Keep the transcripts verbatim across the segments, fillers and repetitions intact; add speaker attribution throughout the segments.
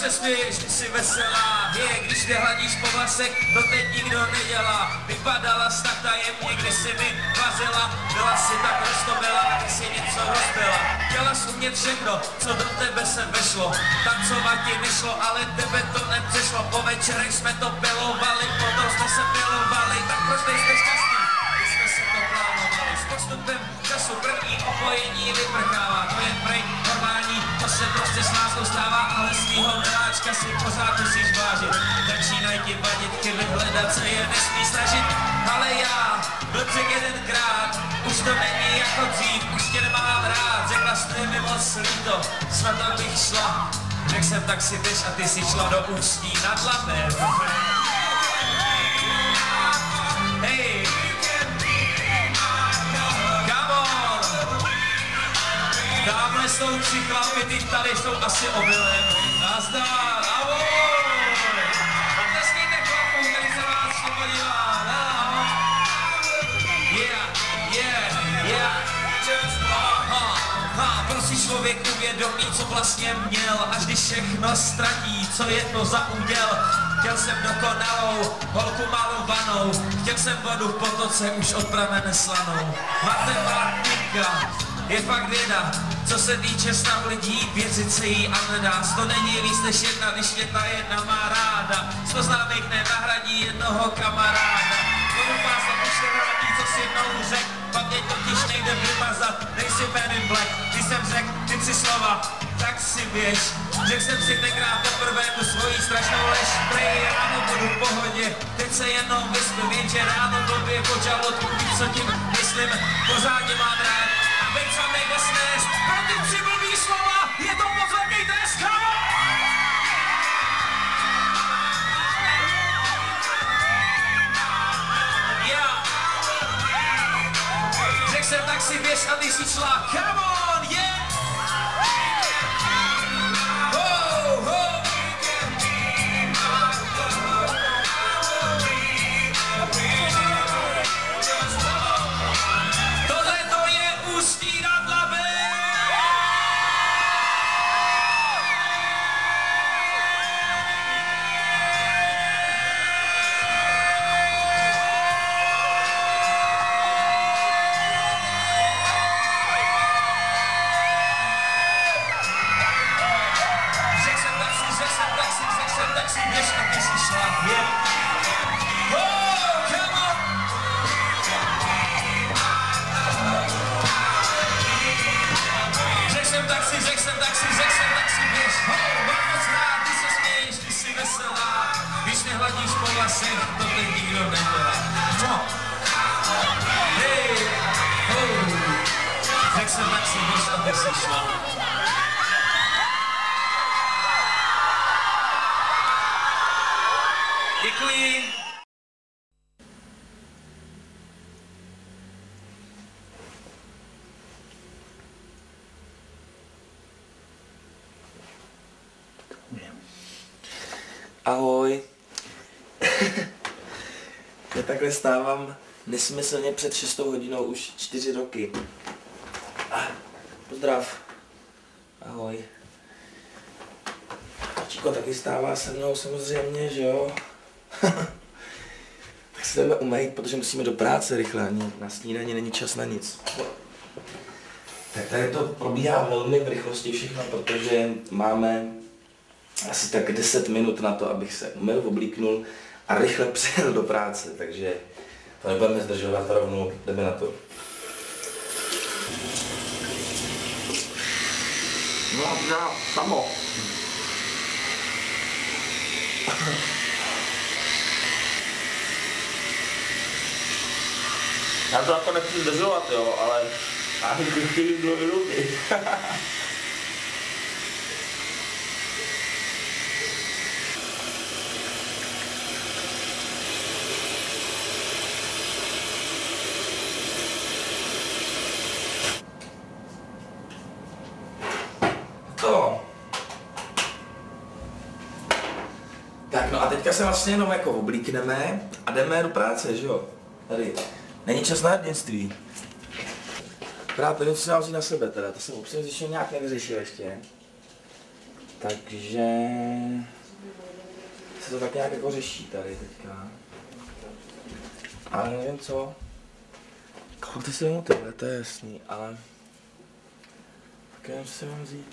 Speaker 1: se směješ, ty jsi veselá, je, když nehladíš po vlasech, to teď nikdo nedělá. Vypadala snad tajemně, když si mi vazila, byla si tak roztomila, když si něco rozbila. Chtěla jsi umět všechno, co do tebe se vešlo, tancovat ti nešlo, ale tebe to nepřešlo. Po večerech jsme to pilovali, potom jsme se pilovali, tak proč nejste šťastný? Když jsme se to plánovali, s postupem času první opojení vyprchává, to je prej normální, to se prostě s láskou stává, ale svýho miláčka si pořád musíš vážit. Začínají ti vadit chyby, hledat se je nesmí snažit, ale já byl přek jedenkrát, už to není jako dřív, už tě nemám rád, řekla jste mi moc líto, snad bych šla, řekl jsem tak si běž a ty si šla do Ústí nad Labem. Hej! Tamhle jsou tři chlapy, ty tady jsou asi obilem. Nazdar, ahoj! Poteskejte chlapům, který se vás to podívá. Yeah, yeah, yeah. Ha, ha, prosí člověk uvědomí, co vlastně měl, až když všechno ztratí, co je to za úděl. Chtěl jsem dokonalou, holku malovanou, chtěl jsem vodu v potoce, už od pramene slanou. Matematika je fakt věda, co se týče stav lidí, věřit se jí a nedá. To není víc než jedna, když mě ta jedna má ráda. Sto známých nenahradí jednoho kamaráda. Tomu vás to už nevrátí, co si mnou řek, paměť totiž nejde vymazat, nejsi Man in Black. Když jsem řek ty tři slova, tak si běž. Řekl jsem si tenkrát poprvé tu svoji strašnou lež. Prej ráno budu v pohodě, teď se jenom vyspím, jenže ráno blbě po žaludku, víš co tím myslím, pořádně mám rád. A veď co nejde snést, pro ty tři blbý slova, je to moc velký test, yeah. Řekl jsem tak si běž a ty si šla, come on, yeah. To teď nikdo nedělá. No. Hej, oh. Řekl jsem tak si běž a ty si šla. Děkuji.
Speaker 2: Ahoj. Já takhle stávám nesmyslně před šestou hodinou už čtyři roky. Pozdrav. Ahoj. Číko taky stává se mnou samozřejmě, že jo? Tak se jdeme umýt, protože musíme do práce rychle, ani na snídaní není čas na nic. Tak tady to probíhá velmi v rychlosti všechno, protože máme asi tak deset minut na to, abych se umyl, oblíknul a rychle přijel do práce, takže to nebudeme zdržovat, rovnou jdeme na to. No, no, samo. Já to jako nechci zdržovat, jo, ale ani ty chvíli dlouhé ruky. To. Tak no a teďka se vlastně jenom jako oblíkneme a jdeme do práce, že jo? Tady. Není čas na hrdinství. Právě to něco si na sebe teda, to jsem upřímně řešil nějak nevyřešil ještě. Takže se to tak nějak jako řeší tady teďka. Ale nevím co. Koukejte si na tohle, to je jasný, ale tak nevím, co si mám vzít.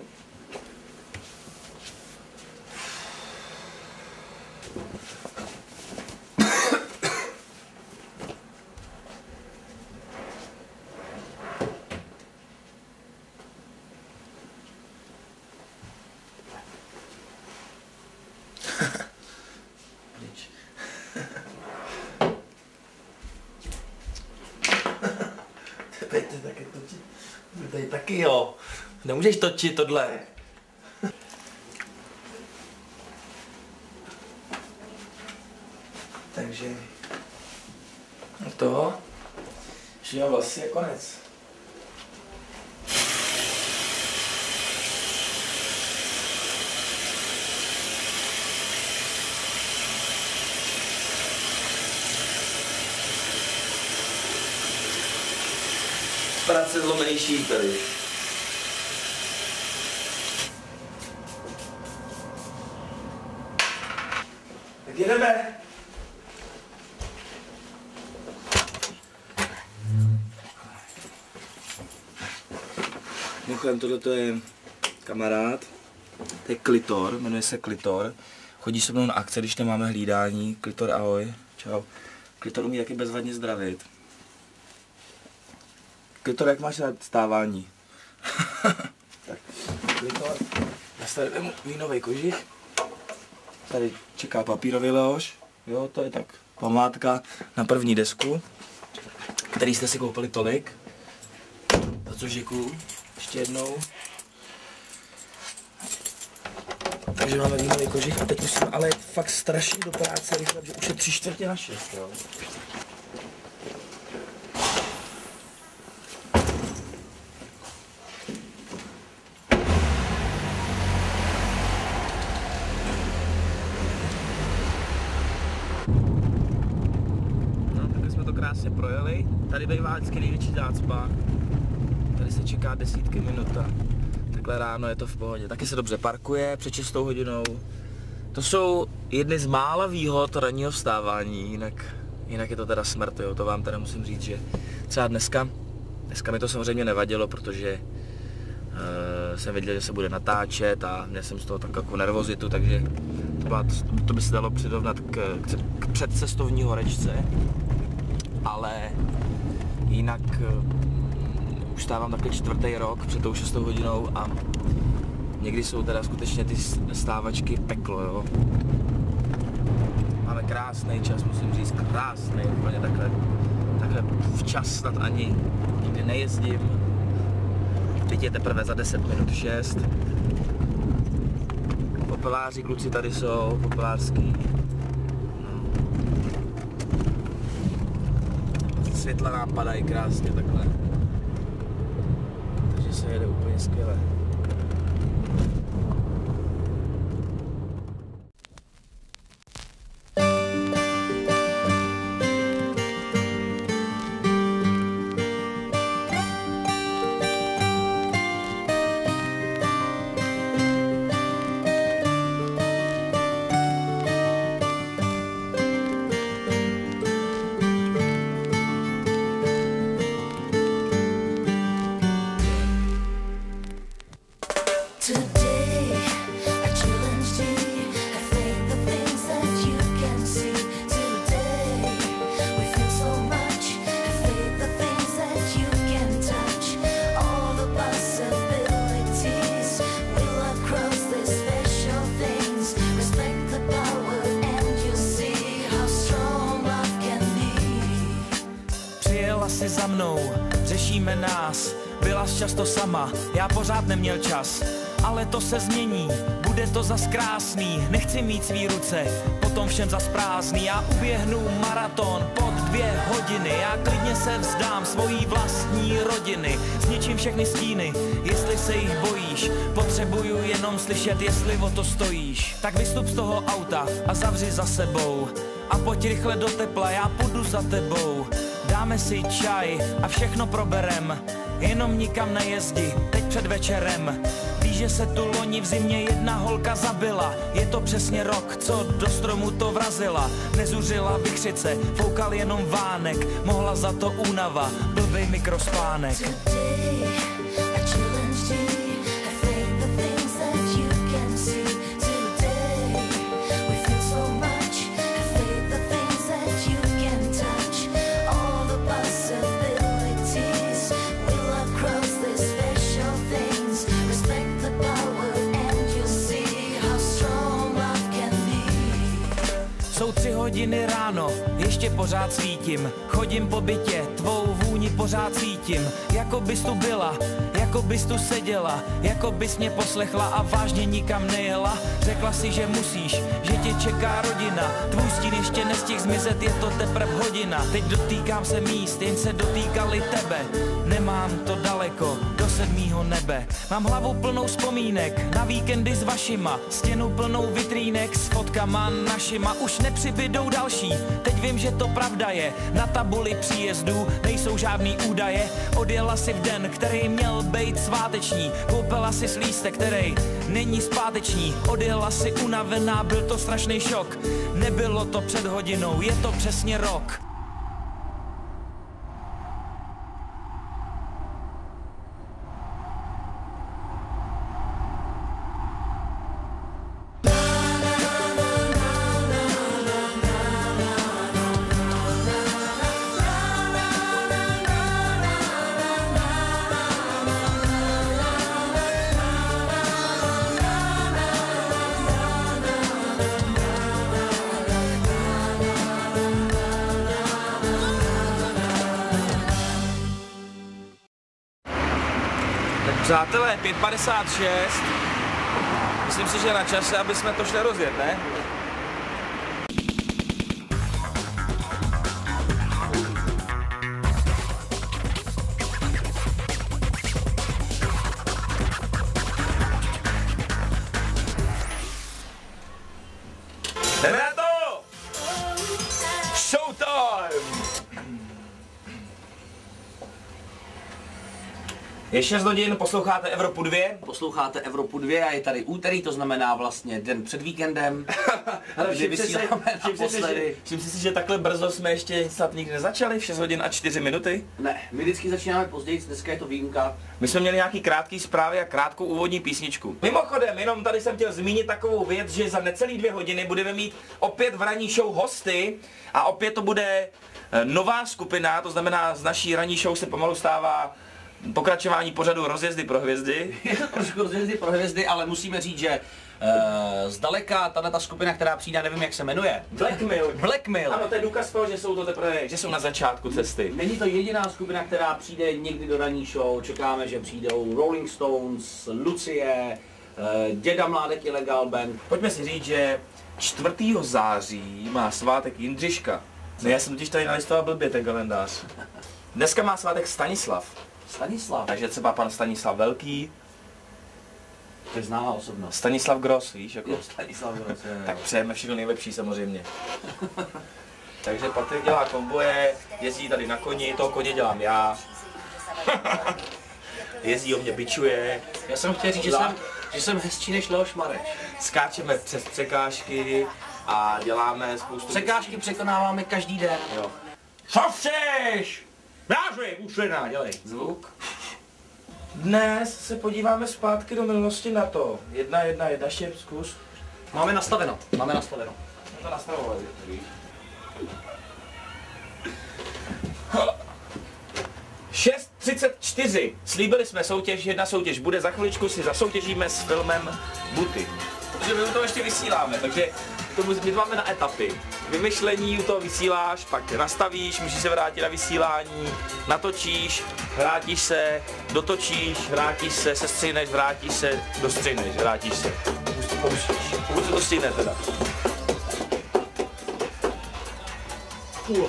Speaker 2: Tepejte taky točit. Tady taky jo. Nemůžeš točit tohle. Takže to, že já vlastně je konec. Práce zlomený šíp tady. Tak jedeme. Mimochodem, tohle je kamarád, to je Klitor, jmenuje se Klitor. Chodí se mnou na akce, když nemáme hlídání. Klitor, ahoj, čau. Klitor umí taky bezvadně zdravit. Klitor, jak máš rád stávání? Tak, Klitor, já si tady vemu vínovej kožich. Tady čeká papírový lehoš, jo, to je tak pamlátka na první desku, který jste si koupili tolik, za což děkuju, ještě jednou. Takže máme vínový kožich a teď musíme ale fakt strašně do práce rychle, že už je tři čtvrtě na šest, jo. Krásně projeli, tady bývá vždycky největší zácpa, tady se čeká desítky minut a takhle ráno je to v pohodě. Taky se dobře parkuje před šestou hodinou. To jsou jedny z mála výhod ranního vstávání, jinak, jinak je to teda smrt, jo. To vám teda musím říct, že třeba dneska, dneska mi to samozřejmě nevadilo, protože uh, jsem věděl, že se bude natáčet a měl jsem z toho takovou nervozitu, takže to, byla, to by se dalo přirovnat k, k, k předcestovní horečce. Ale jinak uh, už stávám taky čtvrtý rok před tou šestou hodinou a někdy jsou teda skutečně ty stávačky peklo, jo. Máme krásný čas, musím říct, krásný, úplně takhle, takhle včas snad ani nikdy nejezdím. Teď je teprve za deset minut šest. Popeláři kluci tady jsou, popelářský. Světla nám padají krásně takhle, takže se jede úplně skvěle.
Speaker 3: Si za mnou, řešíme nás, byla jsi často sama, já pořád neměl čas, ale to se změní, bude to zas krásný, nechci mít svý ruce, potom všem zas prázdný, já uběhnu maraton pod dvě hodiny, já klidně se vzdám svojí vlastní rodiny, zničím všechny stíny, jestli se jich bojíš, potřebuju jenom slyšet, jestli o to stojíš, tak vystup z toho auta a zavři za sebou a pojď rychle do tepla, já půjdu za tebou. Dáme si čaj a všechno proberem, jenom nikam nejezdi, teď před večerem. Víš, Víš, že se tu loni v zimě jedna holka zabila. Je to přesně rok, co do stromu to vrazila. Nezuřila vichřice, foukal jenom vánek. Mohla za to únava, blbej mikrospánek. Jsou tři hodiny ráno, ještě pořád svítím. Chodím po bytě, tvou vůni pořád cítím. Jako bys tu byla, jako bys tu seděla, jako bys mě poslechla a vážně nikam nejela. Řekla si, že musíš, že tě čeká rodina. Tvůj stín ještě nestihl zmizet, je to teprv hodina. Teď dotýkám se míst, jen se dotýkali tebe. Nemám to daleko, do sedmýho nebe. Mám hlavu plnou vzpomínek, na víkendy s vašima. Stěnu plnou vitrínek s fotkama našima. Už nepřibydou další, teď vím, že to pravda je. Na tabuli příjezdů nejsou žádný údaje. Odjela si v den, který měl být sváteční. Koupila si slístek, který není zpáteční. Odjela si unavená, byl to strašný šok. Nebylo to před hodinou, je to přesně rok.
Speaker 2: Přátelé, pět padesát šest. Myslím si, že je na čase, aby jsme to šli rozjet, ne? Jdeme na to! Showtime! Je šest hodin, posloucháte Evropu dvě.
Speaker 4: Posloucháte Evropu dvě a je tady úterý, to znamená vlastně den před víkendem, kdy vysíláme naposledy.
Speaker 2: Všimte si, že takhle brzo jsme ještě snad nikdy nezačali, v šest hodin a čtyři minuty.
Speaker 4: Ne, my vždycky začínáme později, dneska je to výjimka.
Speaker 2: My jsme měli nějaký krátký zprávy a krátkou úvodní písničku. Mimochodem, jenom tady jsem chtěl zmínit takovou věc, že za necelý dvě hodiny budeme mít opět v ranní show hosty a opět to bude nová skupina, to znamená z naší ranní show se pomalu stává pokračování pořadu Rozjezdy pro hvězdy.
Speaker 4: Je to trošku Rozjezdy pro hvězdy, ale musíme říct, že uh, zdaleka tato skupina, která přijde, nevím jak se jmenuje.
Speaker 2: Blackmail.
Speaker 4: Blackmail.
Speaker 2: Ano, to je důkaz toho, že jsou to teprve, že jsou na začátku cesty.
Speaker 4: Není to jediná skupina, která přijde někdy do ranní show. Čekáme, že přijdou Rolling Stones, Lucie, uh, Děda Mládek Illegal Band.
Speaker 2: Pojďme si říct, že čtvrtého září má svátek Jindřiška. No, já jsem totiž tady nalistoval blbě ten kalendář. Dneska má svátek Stanislav.
Speaker 4: Stanislav.
Speaker 2: Takže třeba pan Stanislav Velký.
Speaker 4: To je známá osobnost.
Speaker 2: Stanislav Gross, víš, jako.
Speaker 4: Jo, Stanislav Gross, je,
Speaker 2: tak přejeme všechno nejlepší samozřejmě. Takže Patrik dělá komboje, jezdí tady na koni, toho koně dělám já. Jezdí o mě bičuje.
Speaker 4: Já jsem chtěl říct, že jsem, že jsem hezčí než Leoš Mareš.
Speaker 2: Skáčeme přes překážky a děláme spoustu...
Speaker 4: Překážky překonáváme každý den.
Speaker 2: Jo.
Speaker 4: Co chceš? Dářuj, ušlená, dělej.
Speaker 2: Zvuk. Dnes se podíváme zpátky do minulosti na to. Jedna, jedna, jedna, ještě zkus.
Speaker 4: Máme nastaveno, máme nastaveno.
Speaker 2: Jsme to nastavovali, víš. šest třicet čtyři. Slíbili jsme soutěž, jedna soutěž bude, za chviličku si zasoutěžíme s filmem Buty. Protože my u toho ještě vysíláme, takže to my máme na etapy. Vymyšlení, u toho vysíláš, pak nastavíš, musíš se vrátit na vysílání, natočíš, vrátíš se, dotočíš, vrátíš se, sestřihneš, vrátíš se, dostřihneš, vrátíš se. Pouštíš, pokud se to stihne teda. Uh.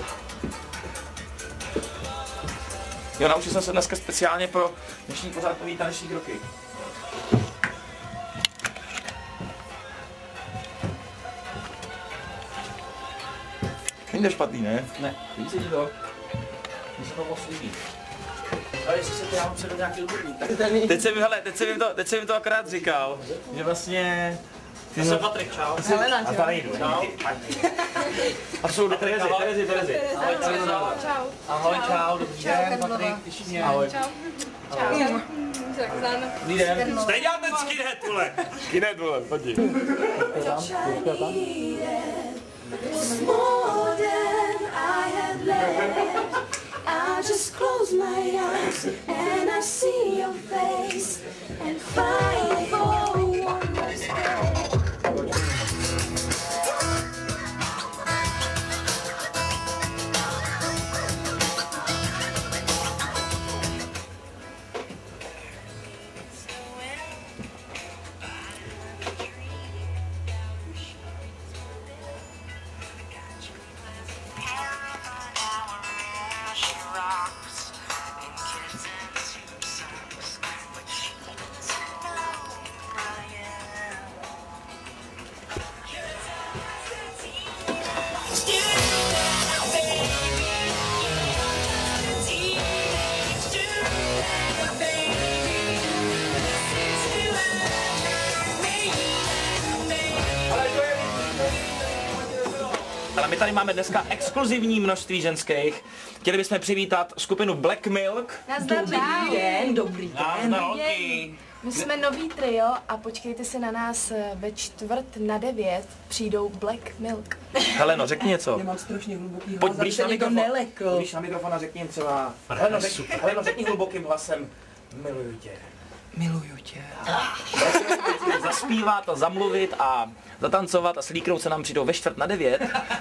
Speaker 2: Jo, naučil jsem se dneska speciálně pro dnešní pořádkový taneční kroky. Není to špatný, ne?
Speaker 4: Ne.
Speaker 2: Líbí se ti to?
Speaker 4: Mně se to moc líbí. Ale jestli se to já mám předat nějaký odborník, tak
Speaker 2: Teď jsem, hele, teď jsem jim to, teď jsem jim to akorát říkal, že vlastně...
Speaker 4: já jsem Patrik, čau.
Speaker 5: Helena,
Speaker 2: A tady jdu. A jsou do Terezi, Terezi, Terezi.
Speaker 4: Ahoj, čau.
Speaker 5: Čau.
Speaker 4: Ahoj, čau, dobrý den, Patrik, těší mě. Ahoj.
Speaker 5: Čau. Čau. Tak záno.
Speaker 4: Dobrý den.
Speaker 2: Stejně dělám ten skinhead, vole. Skinhead, vole, pojď.
Speaker 6: More than I had left. I just close my eyes and I see your face and fight for one last day.
Speaker 2: Ale my tady máme dneska exkluzivní množství ženských. Chtěli bychom přivítat skupinu Black Milk.
Speaker 5: Nazdar, dobrý den.
Speaker 7: Dobrý den.
Speaker 2: Na holky.
Speaker 5: My jsme nový trio a počkejte si na nás ve čtvrt na devět přijdou Black Milk.
Speaker 2: Heleno, řekni něco.
Speaker 7: Já mám strašně hluboký
Speaker 2: Pojď
Speaker 7: hlas,
Speaker 2: blíž
Speaker 7: aby
Speaker 2: na
Speaker 7: se někdo
Speaker 2: mikrofon.
Speaker 7: nelekl.
Speaker 2: Blíž na mikrofon a řekni jim třeba. Heleno, řekni, Heleno, řekni hlubokým hlasem. Miluju tě.
Speaker 7: Miluju tě.
Speaker 2: Zaspívat a zamluvit a zatancovat a slíknout se nám přijdou ve čtvrt na devět.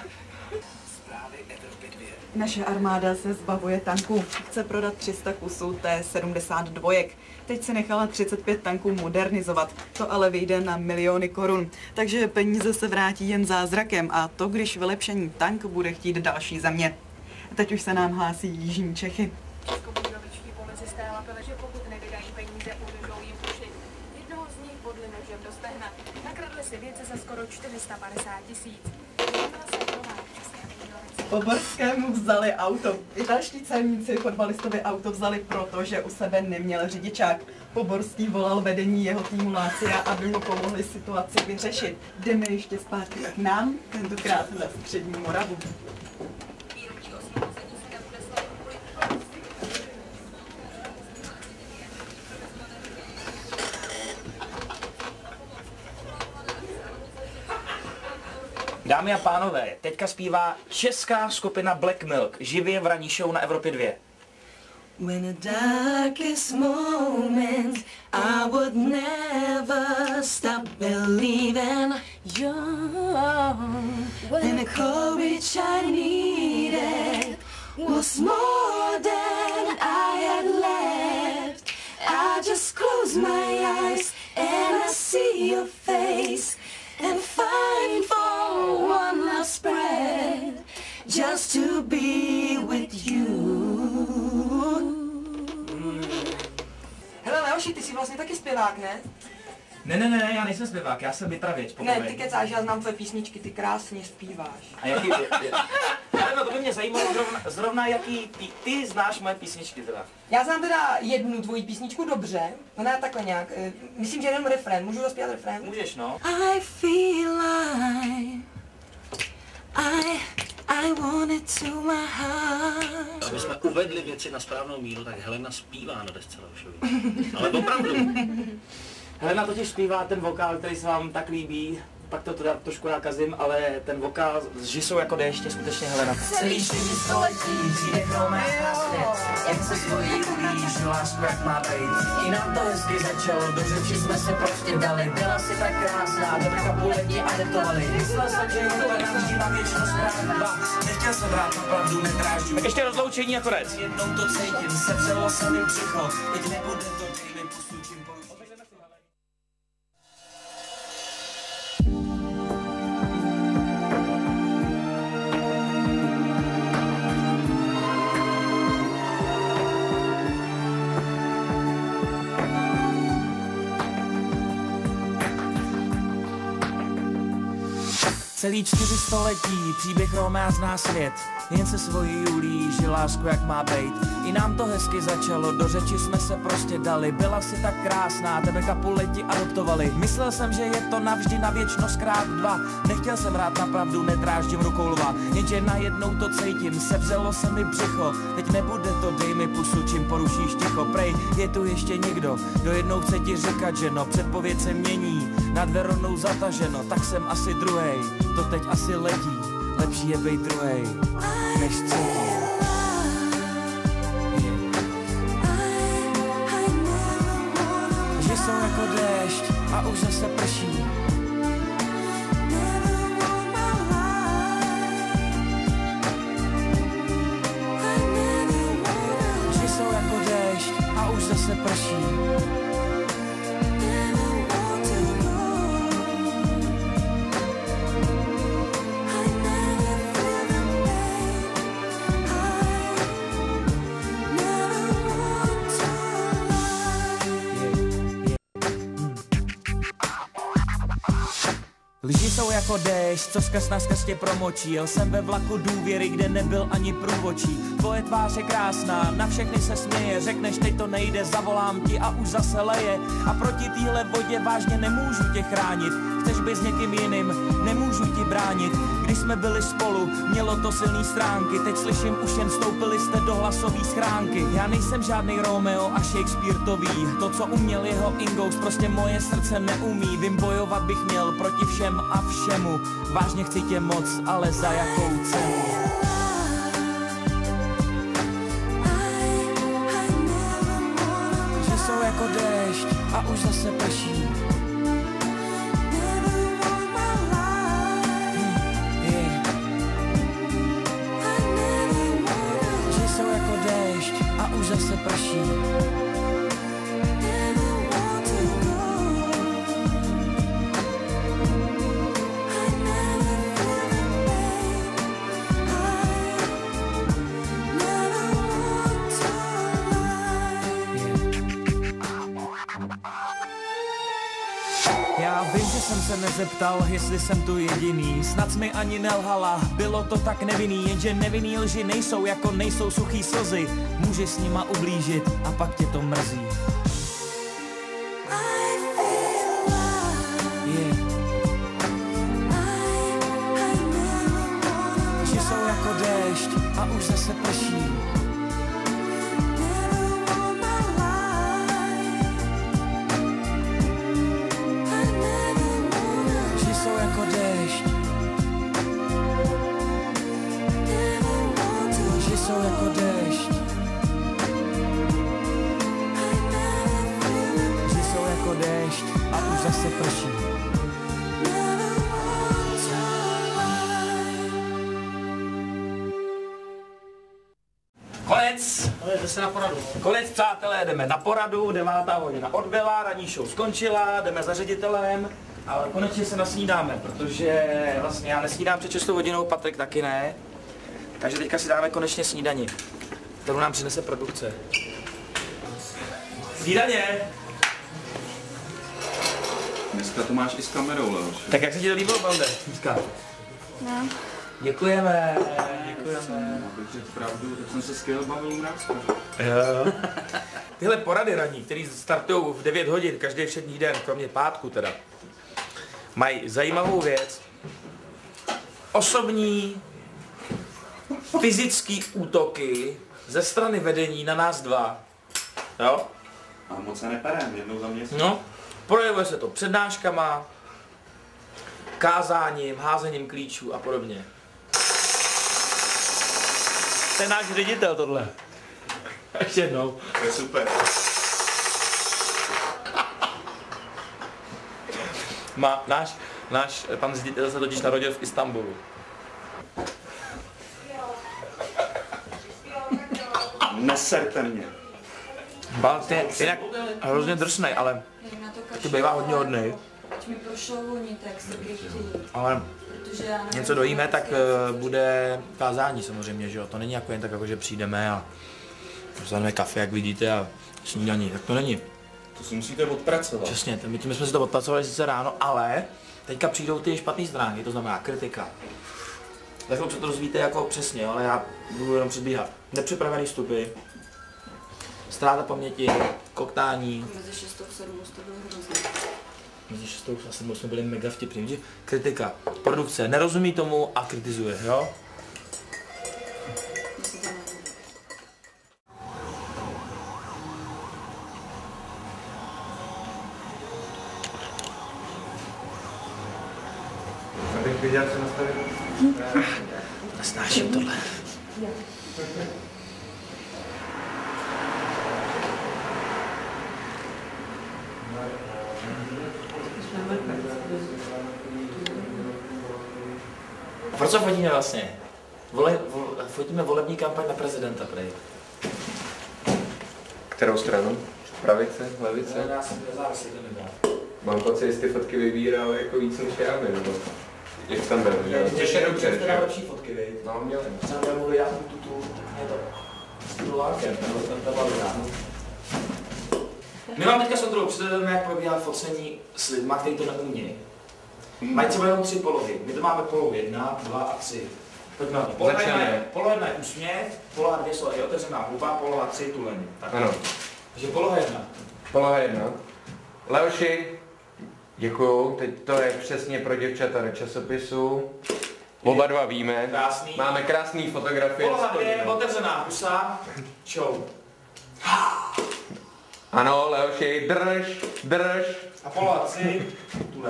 Speaker 7: Naše armáda se zbavuje tanků. Chce prodat tři sta kusů T sedmdesát dva. Teď se nechala třicet pět tanků modernizovat. To ale vyjde na miliony korun. Takže peníze se vrátí jen zázrakem a to, když vylepšení tank bude chtít další země. Teď už se nám hlásí jižní Čechy.
Speaker 8: Českobudějovičtí policisté lapili, že pokud nevydají peníze, udržou jim uši. Jednoho z nich bodli nožem do stehna. Nakradli si věci za skoro čtyři sta padesát tisíc.
Speaker 7: Poborskému vzali auto. Italští celníci fotbalistovi auto vzali proto, že u sebe neměl řidičák. Poborský volal vedení jeho týmu Lácia, aby mu pomohli situaci vyřešit. Jdeme ještě zpátky k nám, tentokrát na střední Moravu.
Speaker 2: Dámy a pánové, teďka zpívá česká skupina Black Milk, živě v ranní show na Evropě dva.
Speaker 6: When the darkest moment I would never stop believing you. When the courage I needed was more than I had left. I just close my eyes and I see your face and find for one last breath just to be with you.
Speaker 7: Hele Leoši, ty jsi vlastně taky zpěvák, ne?
Speaker 2: Ne, ne, ne, já nejsem zpěvák, já jsem vypravěč,
Speaker 7: Ne, ty kecáš, já znám tvoje písničky, ty krásně zpíváš.
Speaker 2: A jaký je, je. Ale no, to by mě zajímalo zrovna, zrovna jaký ty, ty znáš moje písničky teda.
Speaker 7: Já znám teda jednu tvoji písničku dobře, no ne takhle nějak, eh, myslím, že jenom refrén, můžu zaspívat refrén?
Speaker 2: Můžeš, no.
Speaker 6: I feel like I, I want it to my heart.
Speaker 4: Aby jsme uvedli věci na správnou míru, tak Helena zpívá na desce Leošovi. Ale opravdu.
Speaker 2: Helena totiž zpívá ten vokál, který se vám tak líbí, pak to teda trošku nakazím, ale ten vokál s žisou jako déšť je skutečně Helena.
Speaker 6: Celý čtyři století přijde chromé na svět, jak se svojí uvíš, lásku jak má být. I nám to hezky začalo, do řeči jsme se prostě dali, byla si tak krásná, do kapuletí a detovali. Myslel jsem, že je to navždy na věčnost pravda, nechtěl jsem brát na pravdu, nedráždu.
Speaker 2: Tak ještě rozloučení a konec.
Speaker 6: Jednou to cítím, sevřelo se mi břicho, teď nebude to dejme postupím po.
Speaker 3: Celý čtyři století příběh Romea zná svět. jen se svojí Julí ži lásku jak má bejt. I nám to hezky začalo, do řeči jsme se prostě dali. Byla si tak krásná, tebe kapuleti adoptovali. Myslel jsem, že je to navždy na věčnost krát dva. Nechtěl jsem rád na pravdu, nedráždím rukou lva. Jenže najednou to cítím, sevřelo se mi břicho. Teď nebude to, dej mi pusu, čím porušíš ticho. Prej, je tu ještě někdo, kdo jednou chce ti říkat, že no, předpověď se mění. Nad Veronou zataženo, tak jsem asi druhej. To teď asi letí, lepší je být druhej, než cítím. Že jsou jako déšť a už zase prší. Že jsou jako déšť a už zase prší. Lži jsou jako déšť, co skrz na skrz tě promočí. Jel jsem ve vlaku důvěry, kde nebyl ani průvočí. Tvoje tvář je krásná, na všechny se směje. Řekneš, teď to nejde, zavolám ti a už zase leje. A proti téhle vodě vážně nemůžu tě chránit. Chceš být s někým jiným, nemůžu ti bránit. Když jsme byli spolu, mělo to silný stránky. Teď slyším, už jen vstoupili jste do hlasový schránky. Já nejsem žádný Romeo a Shakespeare to ví. To, co uměl jeho Ingous, prostě moje srdce neumí. Vím, bojovat bych měl proti všem a všemu. Vážně chci tě moc, ale za jakou cenu? Že jsou jako déšť a už zase prší. A už zase prší. Já vím, že jsem se nezeptal, jestli jsem tu jediný. Snad jsi mi ani nelhala, bylo to tak nevinný. Jenže nevinný lži nejsou, jako nejsou suchý slzy. Můžeš s nima ublížit a pak tě to mrzí. Yeah. Že jsou jako déšť a už zase prší. Jako déšť. Že jsou jako déšť. Že jsou jako déšť a už zase prší.
Speaker 2: Konec!
Speaker 4: Jdeme se na poradu.
Speaker 2: Konec, přátelé, jdeme na poradu, devátá hodina odbyla, ranní show skončila, jdeme za ředitelem. Ale konečně se nasnídáme, protože vlastně já nesnídám před šestou hodinou, Patrik taky ne. Takže teďka si dáme konečně snídani, kterou nám přinese produkce. Snídaně!
Speaker 9: Dneska to máš i s kamerou, Leoš.
Speaker 2: Tak jak se ti to líbilo, Belde? Dneska?
Speaker 5: No.
Speaker 2: Děkujeme, děkujeme.
Speaker 9: Abych řekl pravdu, tak jsem se skvěle bavil u mrázka.
Speaker 2: Jo. Tyhle porady ranní, které startují v devět hodin každý všední den, kromě pátku teda, mají zajímavou věc. Osobní, fyzický útoky ze strany vedení na nás dva. Jo?
Speaker 9: A moc se neperem, jednou za měsíc.
Speaker 2: No, projevuje se to přednáškama, kázáním, házením klíčů a podobně. To je náš ředitel tohle. Ještě jednou.
Speaker 9: To je super.
Speaker 2: Má, náš, náš pan ředitel se totiž narodil v Istanbulu.
Speaker 9: Neserte mě.
Speaker 2: Balt je jinak hrozně drsnej, ale taky bývá hodně hodnej.
Speaker 6: Ať mi prošlo vůni, tak se kdy chtějí.
Speaker 2: Ale
Speaker 6: Protože já nevím,
Speaker 2: něco dojíme, tak uh, bude kázání samozřejmě, že jo. To není jako jen tak, jako, že přijdeme a dostaneme kafe, jak vidíte, a snídaní. Tak to není.
Speaker 9: To si musíte odpracovat.
Speaker 2: Přesně, my tím jsme si to odpracovali sice ráno, ale teďka přijdou ty špatné stránky, to znamená kritika, Takhle to rozvíjíte jako přesně, ale já budu jenom předbíhat. Nepřipravený vstupy, ztráta paměti, koktání.
Speaker 6: Mezi šestou a sedmou to bylo hrozný.
Speaker 2: Mezi šestou a sedmou jsme byli mega vtipní. Kritika, produkce, nerozumí tomu a kritizuje, jo?
Speaker 10: Abych viděl, co nastavit.
Speaker 2: Nesnáším tohle. Proč co fotíme vlastně? Vole, vo, fotíme volební kampaň na prezidenta, prej.
Speaker 10: Kterou stranu? Pravice, levice?
Speaker 2: Já jsem nezávislý, to nedá.
Speaker 10: Mám pocit, že ty fotky vybíral jako víc než já, nebo? Jak tam byl, že? Což je dobře, že?
Speaker 2: Měl lepší fotky, viď?
Speaker 10: No, měl.
Speaker 2: Třeba měl mohli dát tu, tu, je to, s tulákem, ten byla dobrá. My vám teďka s Ondrou předvedeme, jak probíhá focení s lidma, kteří to neumějí. Mají třeba jenom tři polohy. My to máme polohu jedna, dva a tři. Pojďme na to. Poloha jedna je, poloha jedna je úsměv, poloha dvě je otevřená huba, poloha tři tuleň.
Speaker 10: Ano.
Speaker 2: Takže poloha jedna.
Speaker 10: Poloha jedna. Leoši, děkuju, teď to je přesně pro děvčata do časopisu. Oba dva víme.
Speaker 2: Krásný.
Speaker 10: Máme krásný fotografie.
Speaker 2: Poloha dvě je otevřená husa, čou.
Speaker 10: Ano, Leoši, drž, drž.
Speaker 2: A poloha tři, tuleň.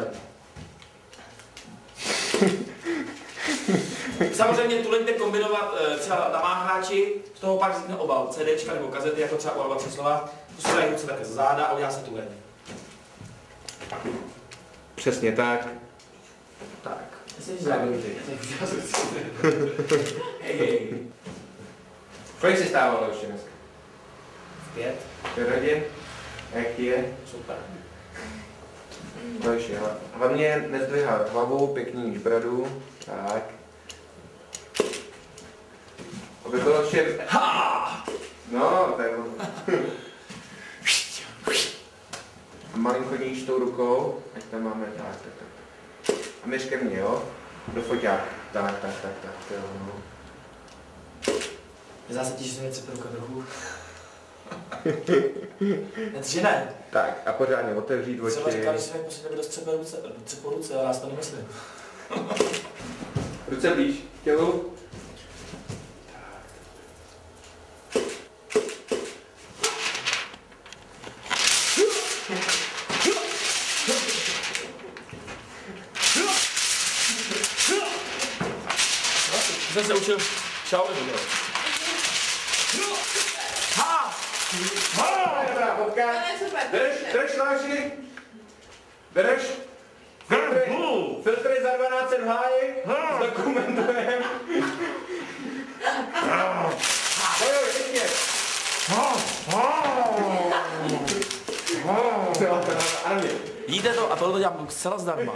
Speaker 2: Samozřejmě tuleň jde kombinovat e, třeba na máchráči, z toho pak vznikne obal CDčka nebo kazety, jako třeba u Alba Přeslova. To se dají ruce také za záda a udělá se tuleň.
Speaker 10: Přesně tak.
Speaker 2: Tak. Jsi zdraví ty. Hej, hej.
Speaker 10: Kolik jsi stával, Leoši, dneska?
Speaker 2: Pět.
Speaker 10: Pět hodin? Jak je?
Speaker 2: Super.
Speaker 10: Leoši, hlavně nezdvihat hlavu, pěkný bradu. Tak. Aby bylo všem...
Speaker 2: Ha!
Speaker 10: No, tak a malinko níž tou rukou, ať tam máme tak, tak, tak. A měř ke mně, jo? Do foťák. Tak, tak, tak, tak, jo, no.
Speaker 2: Zdá se ti, že se mě cepe ruka trochu. Že ne?
Speaker 10: Tak, a pořádně otevřít oči.
Speaker 2: Třeba říkal, že se mi posledně tebe dost cepe ruce, cepo ruce, ale já si to nemyslím.
Speaker 10: Ruce blíž, tělu.
Speaker 2: Jsem se učil Shaolinu, jo. Ha!
Speaker 10: Ha! Dobrá, fotka. Drž, drž, Leoši. Drž. Filtry, filtry za dvanáct set v háji. Zdokumentujeme. Pojď, pěkně.
Speaker 2: Jíte to a tohle to dělám zcela zdarma.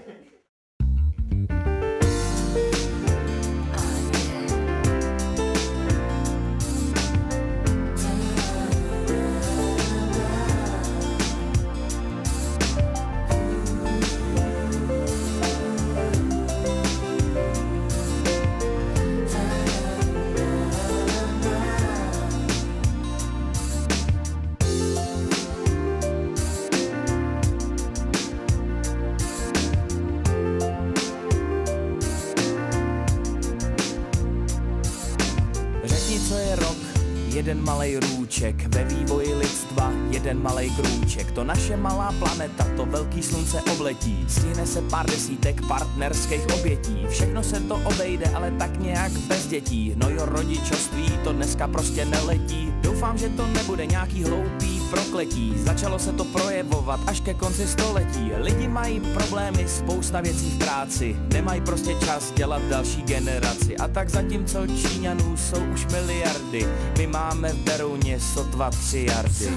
Speaker 3: Jeden malej růček, ve vývoji lidstva jeden malej krůček. To naše malá planeta, to velký slunce obletí. Stihne se pár desítek partnerských obětí. Všechno se to obejde, ale tak nějak bez dětí. No jo, rodičovství to dneska prostě neletí. Doufám, že to nebude nějaký hloupý prokletí. Začalo se to projevovat až ke konci století. Lidi mají problémy, spousta věcí v práci. Nemají prostě čas dělat další generaci. A tak zatímco Číňanů jsou už miliardy, my máme v Berouně sotva tři jardy.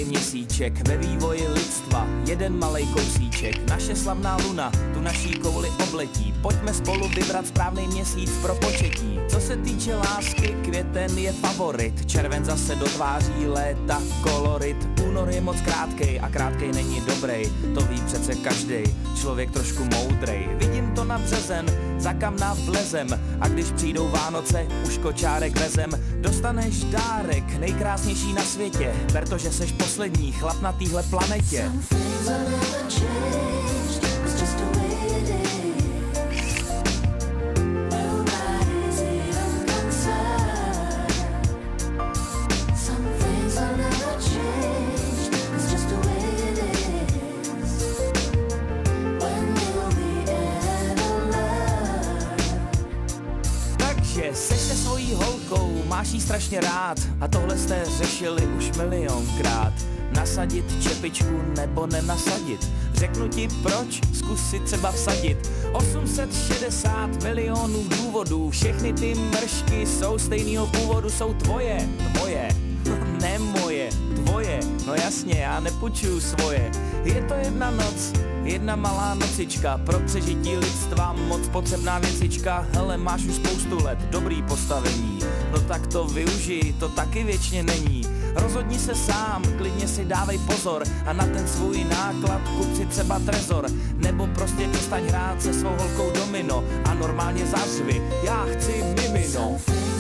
Speaker 3: malej měsíček, ve vývoji lidstva jeden malej kousíček. Naše slavná luna tu naší kouli obletí, pojďme spolu vybrat správný měsíc pro početí. Co se týče lásky, květen je favorit, červen zase dotváří léta kolorit. Únor je moc krátkej a krátkej není dobrý, to ví přece každej, člověk trošku moudrej. Vidím to na březen, za kam vlezem, a když přijdou Vánoce, už kočárek vezem. Dostaneš dárek, nejkrásnější na světě, ber to, že seš poslední chlap na téhle planetě. Seš se svojí holkou, máš jí strašně rád a tohle jste řešili už milionkrát. Nasadit čepičku nebo nenasadit, řeknu ti proč, zkus si třeba vsadit. osm set šedesát milionů důvodů, všechny ty mršky jsou stejného původu, jsou tvoje, tvoje, ne moje, tvoje, no jasně, já nepůjčuju svoje. Je to jedna noc, jedna malá nocička, pro přežití lidstva moc potřebná věcička. Hele, máš už spoustu let, dobrý postavení, no tak to využij, to taky věčně není. Rozhodni se sám, klidně si dávej pozor a na ten svůj náklad kup si třeba trezor, nebo prostě přestaň hrát se svou holkou domino a normálně zařvi, já chci mimino.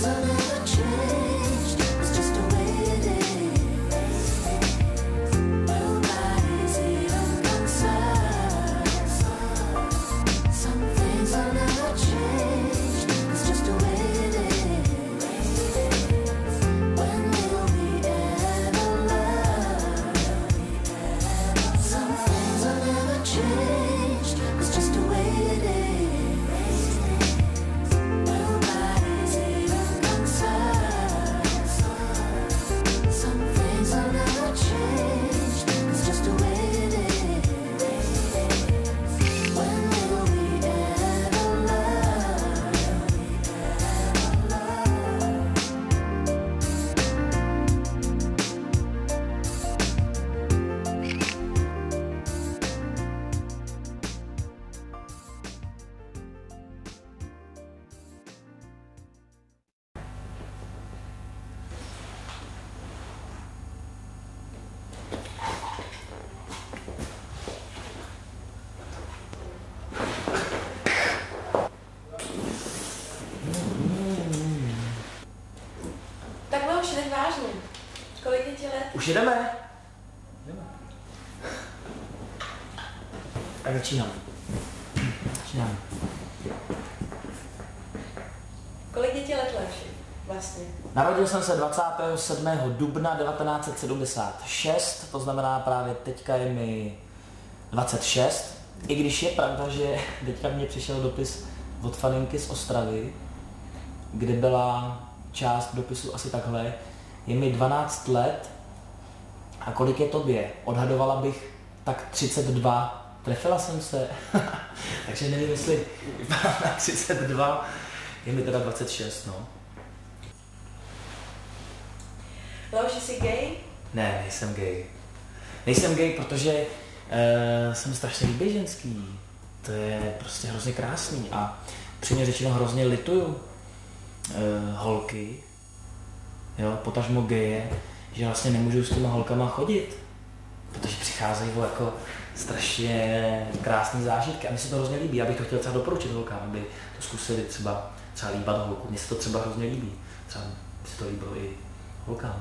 Speaker 3: Už jedeme? Jdeme. Tak začínám. Začínám.
Speaker 5: Kolik dětí let Leoši vlastně?
Speaker 3: Narodil jsem se dvacátého sedmého dubna devatenáct set sedmdesát šest, to znamená právě teďka je mi dvacet šest. I když je pravda, že teďka mě přišel dopis od faninky z Ostravy, kde byla část dopisu asi takhle. Je mi dvanáct let a kolik je tobě? Odhadovala bych tak třicet dva. Trefila jsem se. Takže nevím, jestli na třicet dva, je mi teda dvacet šest, no.
Speaker 5: Leoši, jsi gay?
Speaker 3: Ne, nejsem gay. Nejsem gay, protože uh, jsem strašně líbý ženský. To je prostě hrozně krásný a přímě řečeno hrozně lituju uh, holky, jo, potažmo geje, že vlastně nemůžu s těma holkama chodit, protože přicházejí o jako strašně krásný zážitky a mně se to hrozně líbí. Já bych to chtěl třeba doporučit holkám, aby to zkusili třeba, třeba líbat holku. Mně se to třeba hrozně líbí. Třeba by se to líbilo i holkám.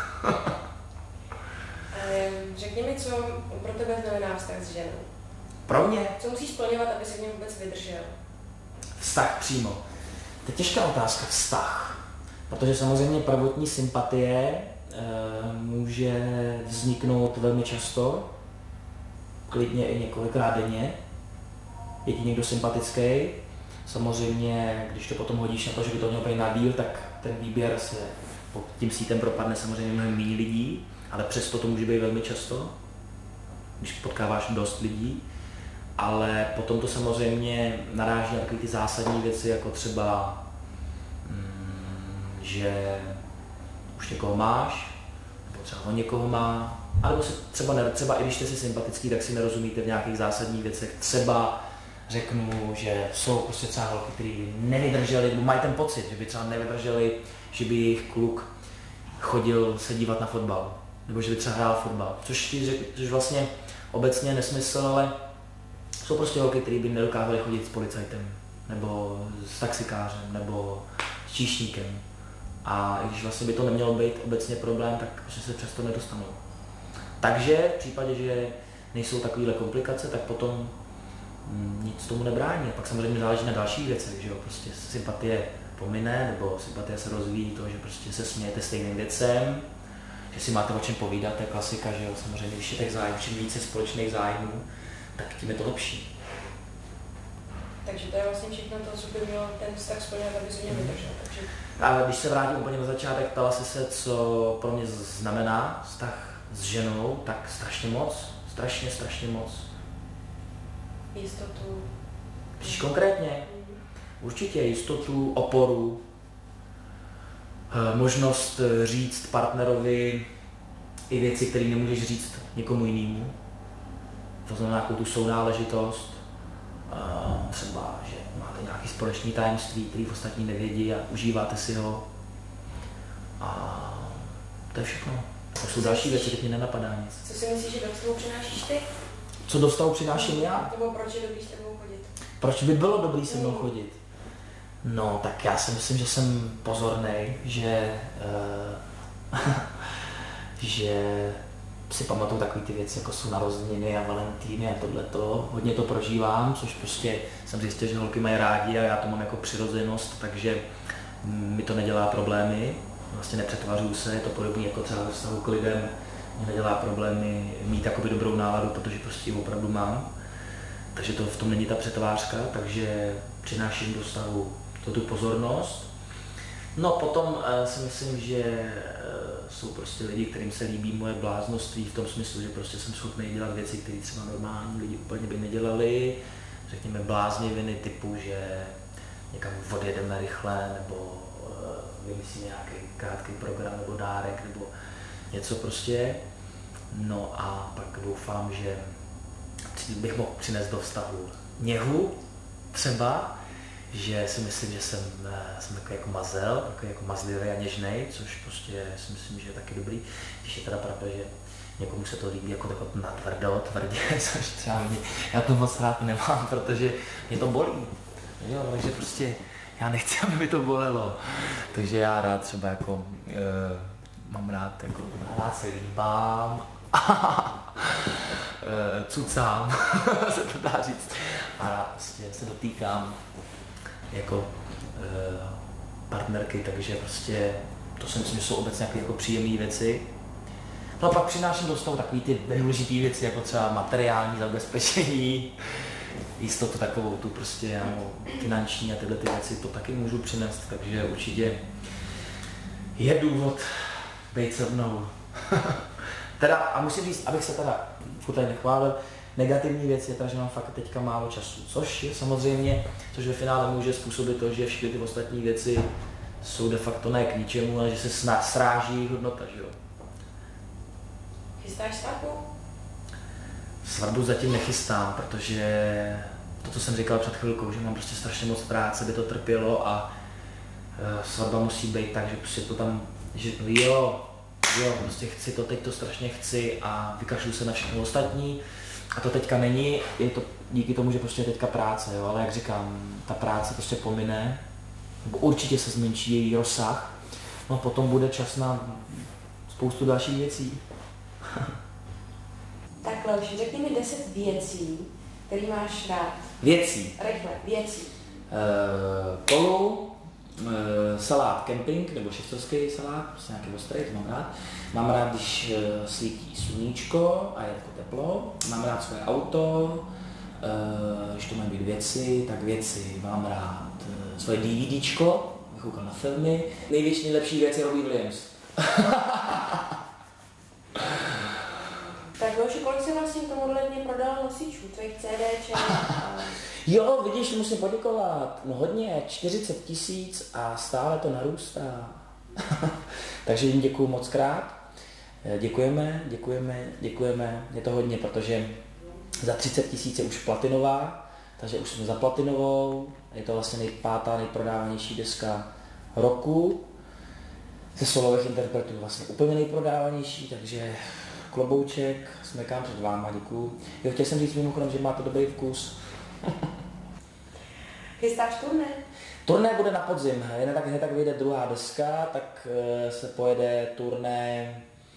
Speaker 5: Řekni mi, co pro tebe znamená vztah s ženou?
Speaker 3: Pro mě?
Speaker 5: Co musíš splňovat, aby se v něm vůbec vydržel?
Speaker 3: Vztah přímo. To je těžká otázka, vztah. Protože samozřejmě prvotní sympatie e, může vzniknout velmi často, klidně i několikrát denně. Je ti někdo sympatický, samozřejmě, když to potom hodíš na to, že by to mělo být na díl, tak ten výběr se pod tím sítem propadne samozřejmě mnohem méně lidí, ale přesto to může být velmi často, když potkáváš dost lidí. Ale potom to samozřejmě naráží na takové ty zásadní věci, jako třeba, mm, že už někoho máš, nebo třeba on někoho má,
Speaker 11: Alebo se třeba, ne, třeba i když jste si sympatický, tak si nerozumíte v nějakých zásadních věcech. Třeba řeknu, že jsou prostě třeba holky, který nevydrželi, nebo mají ten pocit, že by třeba nevydrželi, že by jejich kluk chodil se dívat na fotbal, nebo že by třeba hrál fotbal, což, což vlastně obecně nesmysl, ale jsou prostě holky, které by nedokázali chodit s policajtem, nebo s taxikářem, nebo s číšníkem. A i když vlastně by to nemělo být obecně problém, tak prostě se přesto nedostanou. Takže v případě, že nejsou takovéhle komplikace, tak potom mm, nic tomu nebrání. A pak samozřejmě záleží na dalších věcech, že jo, prostě sympatie pomine, nebo sympatie se rozvíjí to, že prostě se smějete stejným věcem, že si máte o čem povídat, to je klasika, že jo, samozřejmě, když je těch zájmů, čím více společných zájmů, tak tím je to lepší.
Speaker 5: Takže to je vlastně všechno to, co by mělo ten vztah splňovat, aby se mě vydržel. Takže...
Speaker 11: A když se vrátím úplně na začátek, ptala jsi se, co pro mě znamená vztah s ženou, tak strašně moc, strašně, strašně moc.
Speaker 5: Jistotu.
Speaker 11: Příš konkrétně? Určitě jistotu, oporu, možnost říct partnerovi i věci, které nemůžeš říct někomu jinému. To znamená nějakou tu sounáležitost, třeba, že máte nějaké společné tajemství, které ostatní nevědí a užíváte si ho. A to je všechno. To jsou další věci, teď mě nenapadá nic.
Speaker 5: Co si myslíš, že do vztahu přinášíš ty?
Speaker 11: Co do vztahu přináším já?
Speaker 5: Nebo proč je dobrý s tebou chodit?
Speaker 11: Proč by bylo dobrý se mnou chodit? No, tak já si myslím, že jsem pozornej, že, uh, že si pamatuju takové ty věci, jako jsou narozeniny a Valentíny a tohleto. Hodně to prožívám, což prostě jsem zjistil, že holky mají rádi a já to mám jako přirozenost, takže mi to nedělá problémy. Vlastně nepřetvařuju se, je to podobné jako třeba ve vztahu k lidem. Mě nedělá problémy mít jakoby dobrou náladu, protože prostě ji opravdu mám. Takže to v tom není ta přetvářka, takže přináším do vztahu to tu pozornost. No potom uh, si myslím, že uh, jsou prostě lidi, kterým se líbí moje bláznoství v tom smyslu, že prostě jsem schopný dělat věci, které třeba normální lidi úplně by nedělali. Řekněme blázniviny typu, že někam odjedeme rychle, nebo uh, vymyslíme nějaký krátký program, nebo dárek, nebo něco prostě. No a pak doufám, že bych mohl přinést do vztahu něhu třeba, že si myslím, že jsem, jsem takový jako mazel, takový jako mazlivý a něžnej, což prostě si myslím, že je taky dobrý. Když je teda pravda, že někomu se to líbí jako takové natvrdo, tvrdě, což třeba mě, já to moc rád nemám, protože mě to bolí. Jo, takže prostě já nechci, aby mi to bolelo. Takže já rád třeba jako, e, mám rád jako, rád se líbám, e, cucám, se to dá říct. A rád prostě se dotýkám jako e, partnerky, takže prostě to si myslím, že jsou obecně nějaké jako příjemné věci. No a pak přináším do vztahu takové ty důležité věci, jako třeba materiální zabezpečení, jistotu takovou tu prostě jako finanční a tyhle ty věci, to taky můžu přinést, takže určitě je důvod být se mnou. Teda, a musím říct, abych se teda furt tady nechválil, negativní věc je ta, že mám fakt teďka málo času, což je samozřejmě, což ve finále může způsobit to, že všechny ty ostatní věci jsou de facto ne k ničemu, ale že se sráží hodnota, že jo.
Speaker 5: Chystáš svatbu?
Speaker 11: Svatbu zatím nechystám, protože to, co jsem říkal před chvilkou, že mám prostě strašně moc práce, by to trpělo a uh, svatba musí být tak, že prostě to tam, že jo, jo, prostě chci to, teď to strašně chci a vykašlu se na všechno ostatní. A to teďka není, je to díky tomu, že prostě je teďka práce, jo, ale jak říkám, ta práce prostě pomine, nebo určitě se zmenší její rozsah, no a potom bude čas na spoustu dalších věcí.
Speaker 5: Tak Leoši, řekni mi deset věcí, které máš rád.
Speaker 11: Věcí?
Speaker 5: Rychle, věcí.
Speaker 11: Uh, kolu, uh, salát camping, nebo šefcovský salát, prostě nějaký ostrý, to mám rád. Mám rád, když uh, svítí sluníčko a je jako teplo. Mám rád své auto, uh, když to mají být věci, tak věci. Mám rád uh, svoje DVDčko, koukám na filmy. Největší, nejlepší věc je Robbie Williams.
Speaker 5: Tak Leoši, kolik jsi vlastně tomuhle dně prodal nosičů, tvojich CDček? A...
Speaker 11: Jo, vidíš, musím poděkovat. No hodně, čtyřicet tisíc a stále to narůstá. Takže jim děkuju moc krát. Děkujeme, děkujeme, děkujeme, je to hodně, protože za třicet tisíc je už platinová, takže už jsme za platinovou, je to vlastně nejpátá, nejprodávanější deska roku. Ze solových interpretů vlastně úplně nejprodávanější, takže klobouček, smekám před váma, děkuju. Jo, chtěl jsem říct mimochodem, že máte dobrý vkus.
Speaker 6: Chystáš turné?
Speaker 11: Turné bude na podzim, jen tak, jen tak vyjde druhá deska, tak se pojede turné.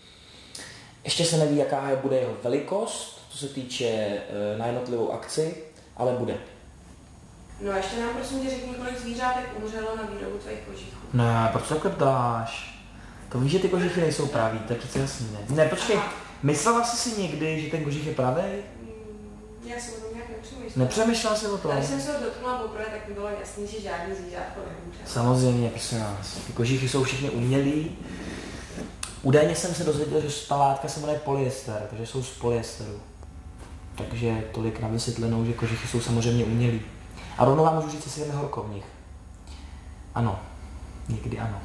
Speaker 11: Ještě se neví, jaká je, bude jeho velikost, co se týče na jednotlivou akci, ale bude.
Speaker 6: No a ještě nám prosím tě řekni, kolik zvířátek umřelo na výrobu tvých kožichů.
Speaker 11: Ne, proč to takhle dáš? To víš, že ty kožichy nejsou pravý, to je přece jasný, ne? Ne, počkej, myslela jsi si někdy, že ten kožich je pravý?
Speaker 6: Mm, já jsem o tom nějak nepřemýšlela.
Speaker 11: Nepřemýšlela jsi o tom?
Speaker 6: Když jsem se ho dotknula poprvé, tak mi bylo jasný, že žádný zvířátko neumřelo.
Speaker 11: Samozřejmě, prosím nás. Ty kožichy jsou všechny umělý. Údajně jsem se dozvěděl, že ta látka se jmenuje polyester, takže jsou z polyesteru. Takže tolik na vysvětlenou, že kožichy jsou samozřejmě umělý. A rovnou vám můžu říct, jestli je mi horko v nich. Ano, někdy ano.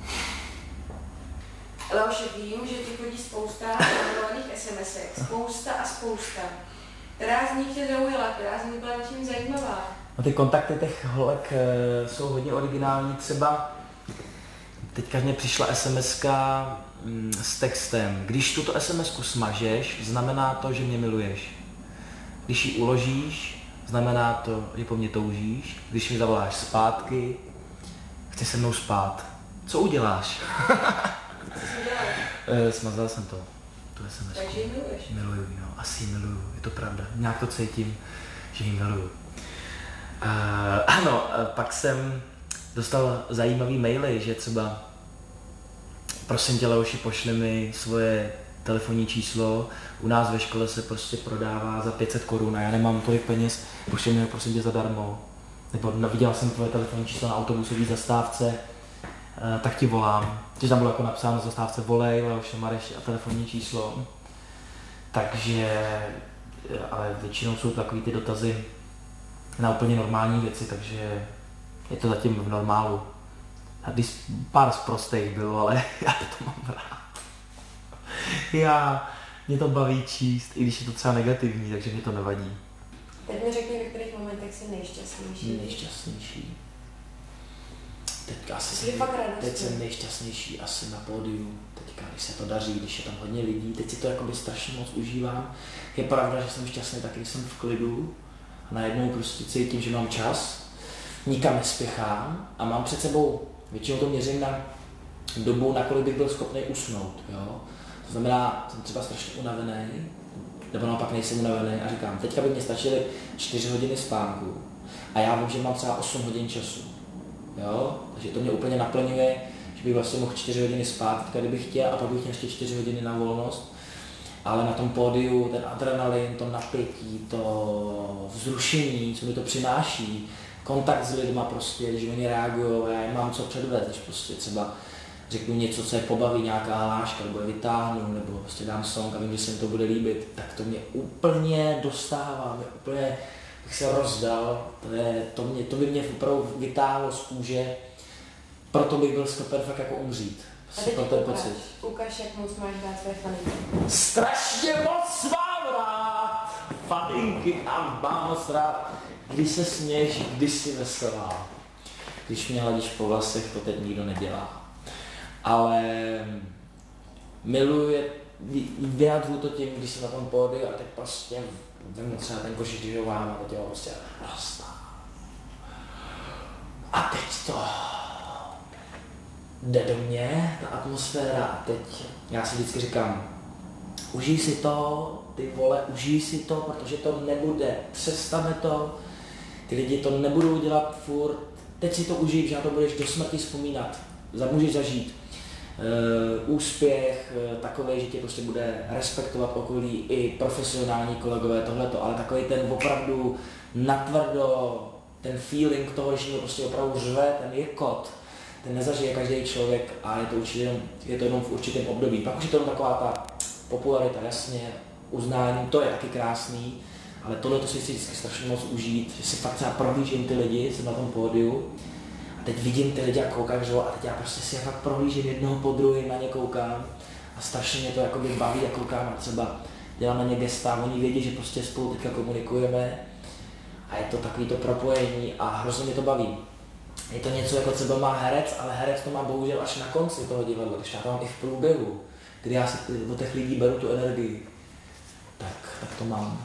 Speaker 6: Leoši, vím, že ti chodí spousta milovaných es em esek, spousta a spousta. Která z nich tě zaujala, která z nich byla něčím zajímavá?
Speaker 11: No ty kontakty těch holek e, jsou hodně originální, třeba teďka mě přišla es em eska mm, s textem, když tuto es em esku smažeš, znamená to, že mě miluješ. Když ji uložíš, znamená to, že po mně toužíš. Když mi zavoláš zpátky, chci se mnou spát. Co uděláš?
Speaker 6: Co jsi udělal?
Speaker 11: e, smazal jsem to, tu es em esku.
Speaker 6: Takže ji miluješ?
Speaker 11: Miluju, no, asi ji miluju, je to pravda. Nějak to cítím, že ji miluju. Uh, ano, pak jsem dostal zajímavý maily, že třeba prosím tě, Leoši, pošli mi svoje telefonní číslo, u nás ve škole se prostě prodává za pět set korun a já nemám tolik peněz, pošli mi ho prosím tě zadarmo. Nebo no, viděl jsem tvoje telefonní číslo na autobusové zastávce, uh, tak ti volám. Když tam bylo jako napsáno zastávce volej, Leoše Mareš a telefonní číslo. Takže, ale většinou jsou takový ty dotazy na úplně normální věci, takže je to zatím v normálu. A když pár z prostých bylo, ale já to mám rád. Já, mě to baví číst, i když je to třeba negativní, takže mě to nevadí.
Speaker 6: Teď mi řekni, ve kterých momentech jsi nejšťastnější.
Speaker 11: Nejšťastnější. Teď, asi
Speaker 6: je
Speaker 11: jsem,
Speaker 6: fakt radostný.
Speaker 11: teď jsem nejšťastnější asi na pódiu, teďka, když se to daří, když je tam hodně lidí, teď si to jakoby strašně moc užívám. Je pravda, že jsem šťastný taky, když jsem v klidu a najednou prostě cítím, že mám čas, nikam nespěchám a mám před sebou, většinou to měřím na dobu, na kolik bych byl schopný usnout. Jo? To znamená, jsem třeba strašně unavený, nebo naopak nejsem unavený a říkám, teďka by mě stačily čtyři hodiny spánku a já vím, že mám třeba osm hodin času. Jo? Takže to mě úplně naplňuje, že bych vlastně mohl čtyři hodiny spát, teďka kdybych chtěl, a pak bych měl ještě čtyři hodiny na volnost. Ale na tom pódiu ten adrenalin, to napětí, to vzrušení, co mi to přináší, kontakt s lidma prostě, když oni reagují, já mám co předvést, když prostě třeba řeknu něco, co je pobaví, nějaká hláška, nebo je vytáhnu, nebo prostě dám song a vím, že se mi to bude líbit, tak to mě úplně dostává, mě úplně bych se rozdal, to, je, to, mě, to by mě opravdu vytáhlo z kůže, proto bych byl schopen fakt jako umřít.
Speaker 6: A teď
Speaker 11: pro ten
Speaker 6: ukáž,
Speaker 11: pocit.
Speaker 6: ukáž, jak moc máš dát své faninky.
Speaker 11: Strašně moc mám rád faninky a mám moc rád, když se směješ, když jsi veselá. Když mě hladíš po vlasech, to teď nikdo nedělá. Ale miluji, vyjádřuju to tím, když jsem na tom pódiu a teď prostě vím třeba ten košík, když ho mám a teď ho prostě rostá. A teď to jde do mě, ta atmosféra, a teď já si vždycky říkám, užij si to, ty vole, užij si to, protože to nebude, přestane to, ty lidi to nebudou dělat furt, teď si to užij, že na to budeš do smrti vzpomínat, můžeš zažít uh, úspěch uh, takovej, že tě prostě bude respektovat okolí i profesionální kolegové, tohleto, ale takový ten opravdu natvrdo, ten feeling toho, když mě prostě opravdu řve, ten jekot, ten nezažije každý člověk a je to, určitě jenom, je to jenom v určitém období. Pak už je to taková ta popularita, jasně, uznání, to je taky krásný, ale tohle to si chci vždycky strašně moc užít, že si fakt třeba prohlížím ty lidi, jsem na tom pódiu a teď vidím ty lidi a koukám, že a teď já prostě si je fakt prohlížím jednoho po druhém, na ně koukám A strašně mě to jakoby baví a koukám a třeba dělám na ně gesta, oni vědí, že prostě spolu teďka komunikujeme a je to takový to propojení a hrozně mě to baví. Je to něco jako třeba má herec, ale herec to má bohužel až na konci toho divadla, když já to mám i v průběhu, kdy já si od těch lidí beru tu energii, tak, tak to mám.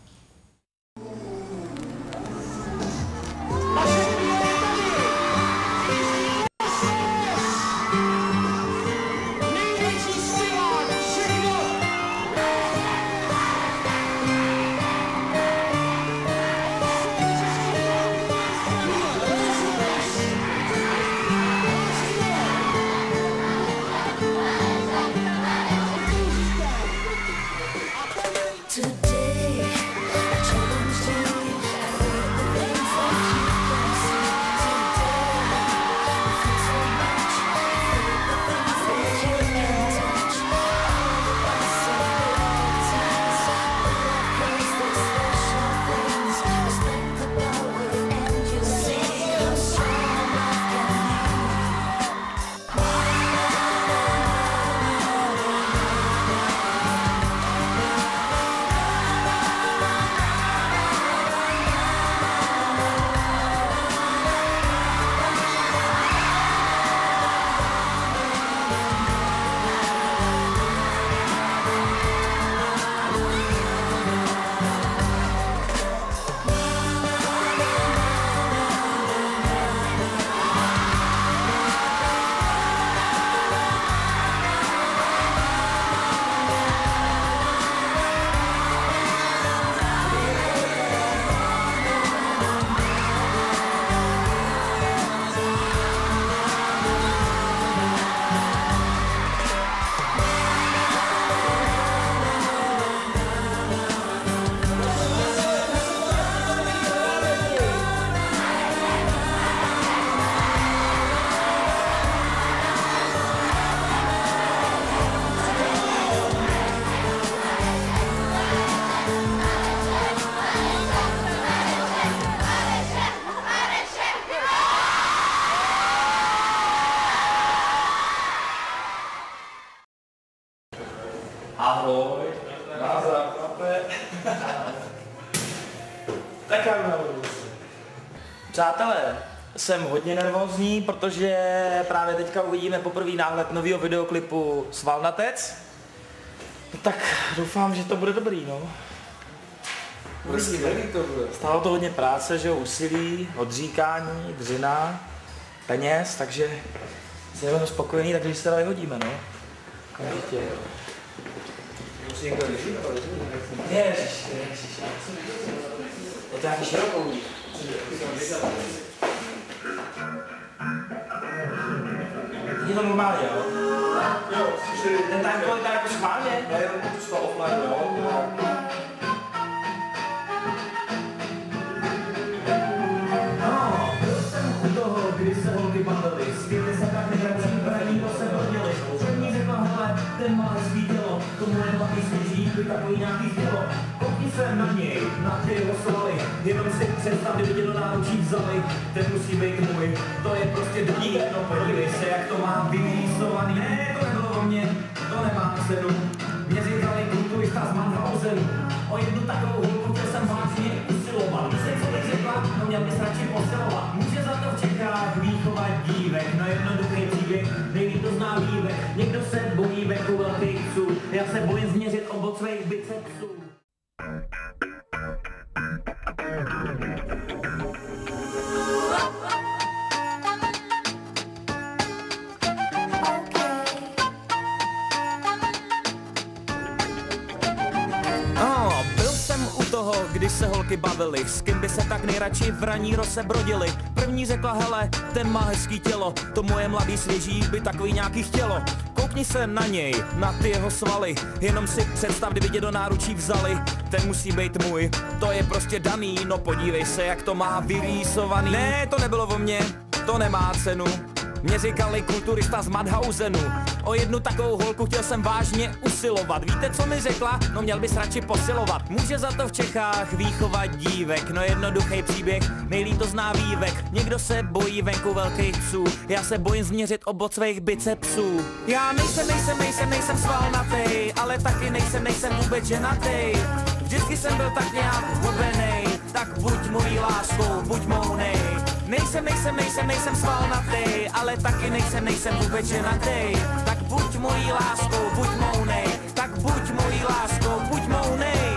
Speaker 2: Ahoj, názor, chlape. Tak já nahoru.
Speaker 11: Přátelé, jsem hodně nervózní, protože právě teďka uvidíme poprvý náhled nového videoklipu Svalnatec. Tak doufám, že to bude dobrý, no.
Speaker 2: Skvělý to bude.
Speaker 11: Stálo to hodně práce, že jo, úsilí, odříkání, dřina, peněz, takže jsem jenom spokojený, takže se tady hodíme, no. Kamžitě.
Speaker 2: Musí někdo řešit, ale
Speaker 11: Ježiš, ježiš. Je to nějaký širokou. Je to normálně, jo?
Speaker 2: Jo,
Speaker 11: ten timecode je jako schválně?
Speaker 2: Já jenom tu stál offline, jo?
Speaker 3: No, byl jsem u toho, kdy se holky bavily, zpěli se tak negračí, braní, to se hodili. První řekla, hele, ten má hezký tělo, tomu jen taky svěží, by takový nějaký tělo. Koukni se na něj, na ty jeho svaly, jenom si představ, kdyby tě do náručí vzali, ten musí být můj, to je prostě dobrý, no podívej se, jak to má vyrýsovaný. Ne, to nebylo o mě, to nemá cenu. Mě říkali kulturista z Mannhausen, o jednu takovou holku, že jsem vážně usiloval. Víš, co bych řekla? No měl bys radši posilovat. Může za to v Čechách výchovat dívek, no jednoduchý příběh, nejlíp to zná vývek. Někdo se bojí veku velkých psů, já se bojím změřit obod svých bicepsů. Když se holky bavily, s kým by se tak nejradši v raní rose brodili. První řekla, hele, ten má hezký tělo, to moje mladý svěží by takový nějaký chtělo. Koukni se na něj, na ty jeho svaly, jenom si představ, kdyby tě do náručí vzali, ten musí být můj, to je prostě daný, no podívej se, jak to má vyrýsovaný. Ne, to nebylo o mně, to nemá cenu. Mě říkali kulturista z Madhausenu. O jednu takovou holku chtěl jsem vážně usilovat. Víte, co mi řekla? No měl bys radši posilovat. Může za to v Čechách výchova dívek. No jednoduchý příběh, nejlíp to zná vývek. Někdo se bojí venku velkých psů. Já se bojím změřit obod svých bicepsů. Já nejsem, nejsem, nejsem, nejsem svalnatej, ale taky nejsem, nejsem vůbec ženatej. Vždycky jsem byl tak nějak hubenej, tak buď mojí láskou, buď mou nej. Nejsem, nejsem, nejsem, nejsem svalnatej, ale taky nejsem, nejsem vůbec ženatej. Tak buď mojí láskou, buď mou nej. Tak buď mojí láskou, buď mou nej.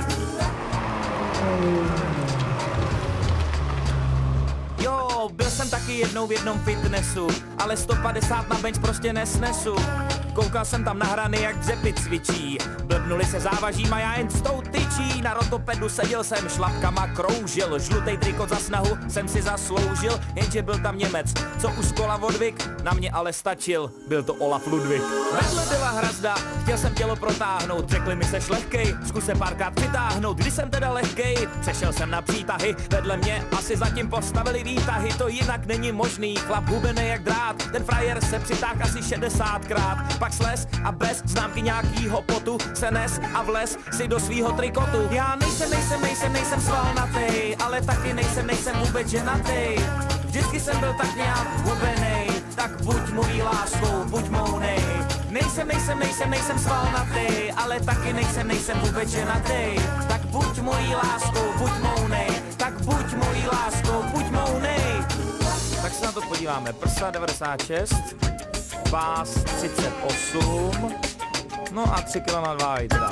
Speaker 3: Jo, byl jsem taky jednou v jednom fitnessu, ale sto padesát na bench prostě nesnesu. Koukal jsem tam na hrany, jak dřepy cvičí. Blbnuli se závažím a já jen s tou tyčí. Na rotopedu seděl jsem, šlapkama kroužil. Žlutej trikot za snahu jsem si zasloužil. Jenže byl tam Němec, co už kola odvyk. Na mě ale stačil, byl to Olaf Ludwig. Vedle byla hrazda, chtěl jsem tělo protáhnout. Řekli mi seš lehkej, zkus se párkrát přitáhnout. Když jsem teda lehkej, přešel jsem na přítahy. Vedle mě asi zatím postavili výtahy. To jinak není možný, chlap hubený jak drát. Ten frajer se přitáhl asi šedesátkrát. Pak sles a bez známky nějakýho potu se nes a vles si do svýho trikotu. Já nejsem, nejsem, nejsem, nejsem svalnatej, ale taky nejsem, nejsem vůbec ženatej. Vždycky jsem byl tak nějak hubenej, tak buď mojí láskou, buď mou nej. Nejsem, nejsem, nejsem, nejsem svalnatej, ale taky nejsem, nejsem vůbec ženatej. Tak buď mojí láskou, buď mou nej. Tak buď mojí láskou, buď mou nej. Tak se na to podíváme. Prsa devadesát šest. Pás třicet osm, no a tři kilogramy váhy teda.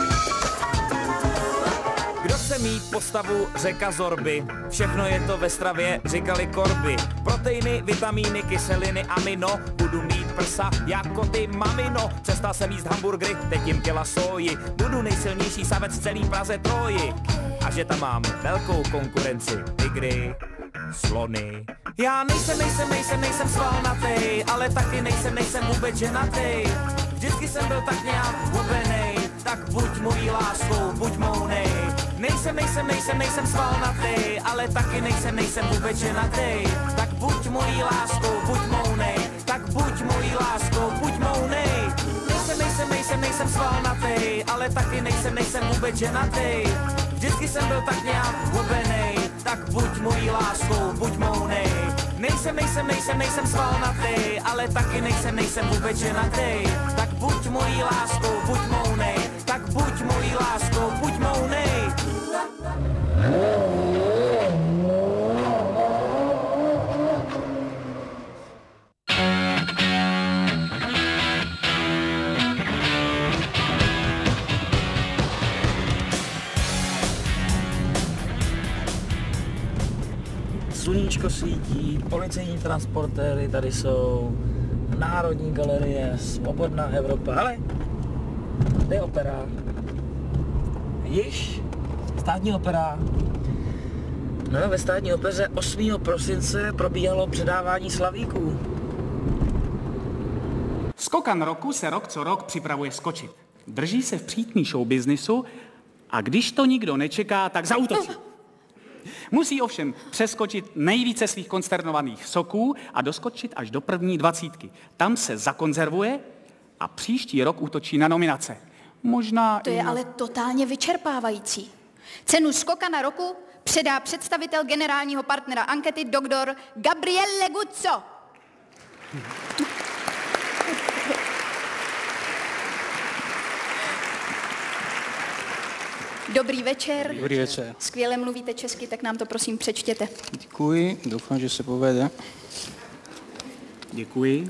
Speaker 3: Kdo chce mít postavu řeka Zorby, všechno je to ve stravě, říkali korby. Proteiny, vitamíny, kyseliny, amino, budu mít prsa jako ty mamino. Přestal jsem jíst hamburgery, teď jim kila soji, budu nejsilnější savec celý Praze Troji. A že tam mám velkou konkurenci, tygry, slony. Já nejsem, nejsem, nejsem, nejsem svalnatej, ale taky nejsem, nejsem vůbec ženatej. Vždycky jsem byl tak nějak hubenej, tak buď mojí láskou, buď mou nej. Nejsem, nejsem, nejsem, nejsem svalnatej, ale taky nejsem, nejsem vůbec ženatej. Tak buď mojí láskou, buď mou nej. Tak buď mojí láskou, buď mou nej. Nejsem, nejsem, nejsem, nejsem svalnatej, ale taky nejsem, nejsem vůbec ženatej. Vždycky jsem byl tak nějak hubenej, tak buď mojí láskou, buď mou nej. Nejsem, nejsem, nejsem, nejsem svalnatej, ale taky nejsem, nejsem vůbec ženatej. Tak buď mojí láskou, buď mou nej. Tak buď mojí láskou, buď mou nej.
Speaker 11: Sluníčko svítí, policejní transportéry tady jsou, Národní galerie, Svobodná Evropa, hele, kde je opera? Vidíš? Státní opera. No, ve státní opeře osmého prosince probíhalo předávání slavíků.
Speaker 12: Skokan roku se rok co rok připravuje skočit. Drží se v přítmí show businessu a když to nikdo nečeká, tak zaútočí. Musí ovšem přeskočit nejvíce svých konsternovaných soků a doskočit až do první dvacítky. Tam se zakonzervuje a příští rok útočí na nominace. Možná
Speaker 13: To je
Speaker 12: na...
Speaker 13: ale totálně vyčerpávající. Cenu skokana roku předá představitel generálního partnera ankety doktor Gabriel Leguzzo. Dobrý večer.
Speaker 14: Dobrý večer.
Speaker 13: Skvěle mluvíte česky, tak nám to prosím přečtěte.
Speaker 14: Děkuji, doufám, že se povede.
Speaker 12: Děkuji.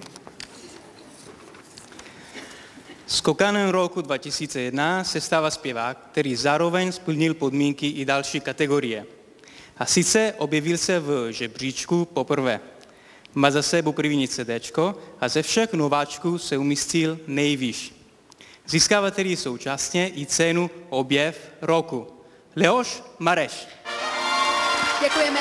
Speaker 14: Skokanem roku dva tisíce jedna se stává zpěvák, který zároveň splnil podmínky i další kategorie. A sice objevil se v žebříčku poprvé. Má za sebou první CDčko a ze všech nováčků se umístil nejvýš. Získává tedy současně i cenu Objev roku. Leoš Mareš.
Speaker 13: Děkujeme.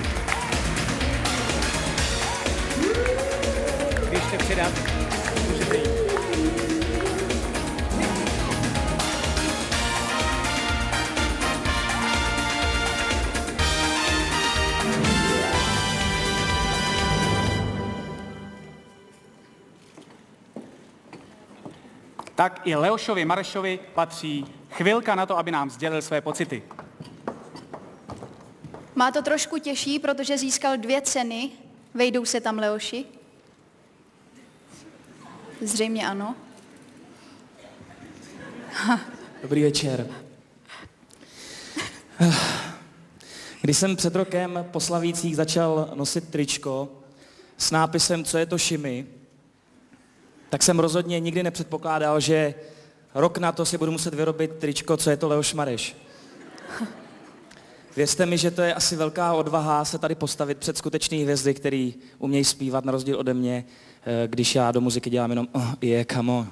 Speaker 12: Běžte předat. Můžete tak i Leošovi Marešovi patří chvilka na to, aby nám sdělil své pocity.
Speaker 13: Má to trošku těžší, protože získal dvě ceny. Vejdou se tam Leoši? Zřejmě ano.
Speaker 11: Dobrý večer. Když jsem před rokem po Slavících začal nosit tričko s nápisem Co je to šimy, tak jsem rozhodně nikdy nepředpokládal, že rok na to si budu muset vyrobit tričko Co je to Leoš Mareš. Věřte mi, že to je asi velká odvaha se tady postavit před skutečný hvězdy, který umějí zpívat na rozdíl ode mě, když já do muziky dělám jenom oh, yeah, come on.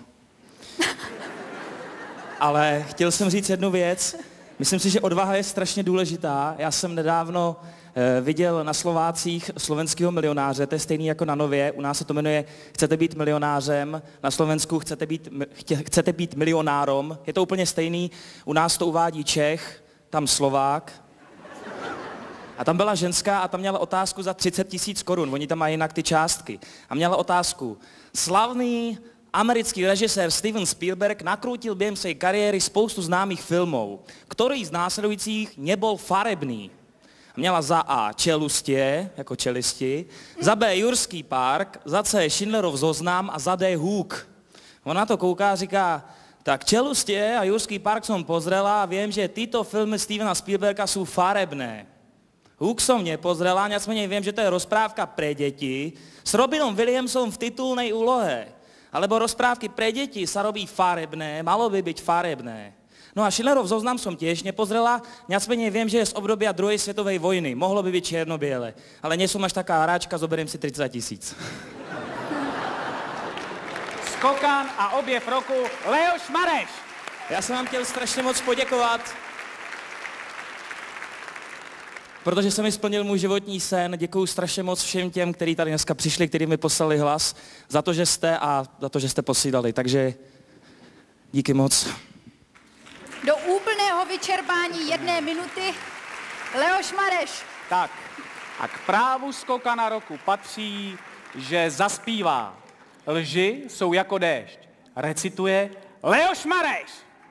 Speaker 11: Ale chtěl jsem říct jednu věc. Myslím si, že odvaha je strašně důležitá. Já jsem nedávno eh, viděl na Slovácích slovenského milionáře, to je stejný jako na Nově, u nás se to jmenuje Chcete být milionářem, na Slovensku chcete být, chtě, chcete být milionárom, je to úplně stejný, u nás to uvádí Čech, tam Slovák. A tam byla ženská a tam měla otázku za třicet tisíc korun, oni tam mají jinak ty částky. A měla otázku, slavný americký režisér Steven Spielberg nakrutil během své kariéry spoustu známých filmů, který z následujících nebol farebný. Měla za A Čelustě, jako čelisti, za B Jurský park, za C Schindlerov zoznam a za D Hůk. Ona na to kouká a říká, tak Čelustě a Jurský park jsem pozrela a vím, že tyto filmy Stevena Spielberga jsou farebné. Hůk som nepozrela, nicméně vím, že to je rozprávka pre děti s Robinom Williamsom v titulnej úlohe. Alebo rozprávky pre děti sa robí farebné, malo by byť farebné. No a Schindlerov zoznam som tiež nepozrela, nicméně vím, že je z obdobia druhej svetovej vojny. Mohlo by byť čierno-biele. Ale nie som až taká hráčka, zoberiem si tridsať tisíc.
Speaker 12: Skokan a objev roku Leoš Mareš.
Speaker 11: Já jsem vám chtěl strašně moc poděkovat, protože jsem mi splnil můj životní sen. Děkuju strašně moc všem těm, kteří tady dneska přišli, kteří mi poslali hlas, za to, že jste a za to, že jste posílali. Takže díky moc.
Speaker 13: Do úplného vyčerpání jedné minuty Leoš Mareš.
Speaker 12: Tak a k právu skokana roku patří, že zaspívá. Lži jsou jako déšť. Recituje Leoš Mareš.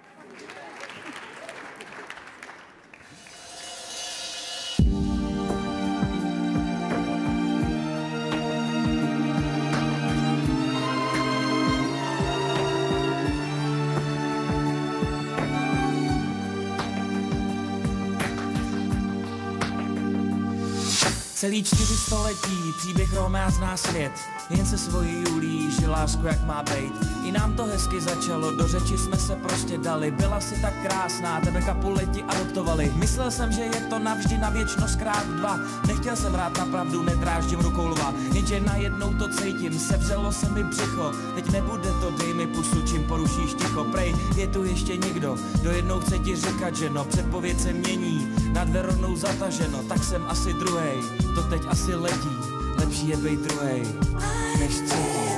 Speaker 3: Celý čtyři století, příběh Romea zná svět, jen se svojí Julí žil lásku jak má bejt. I nám to hezky začalo, do řeči jsme se prostě dali, byla si tak krásná, tebe Kapuleti adoptovali. Myslel jsem, že je to navždy na věčnost krát dva, nechtěl jsem rád na pravdu, nedráždím rukou lva, jenže najednou to cítím, sevřelo se mi břicho, teď nebude to, dej mi pusu, čím porušíš ticho, prej, je tu ještě někdo, kdo jednou chce ti říkat, že no, předpověď se mění, nad veronou zataženo, tak jsem asi druhej. To teď asi letí, lepší je bejt druhej, než třetí.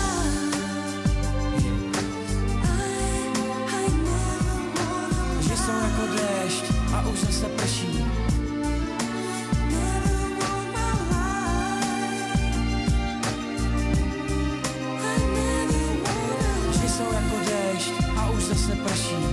Speaker 3: Že jsou jako déšť a už zase prší. Že jsou jako déšť a už zase prší.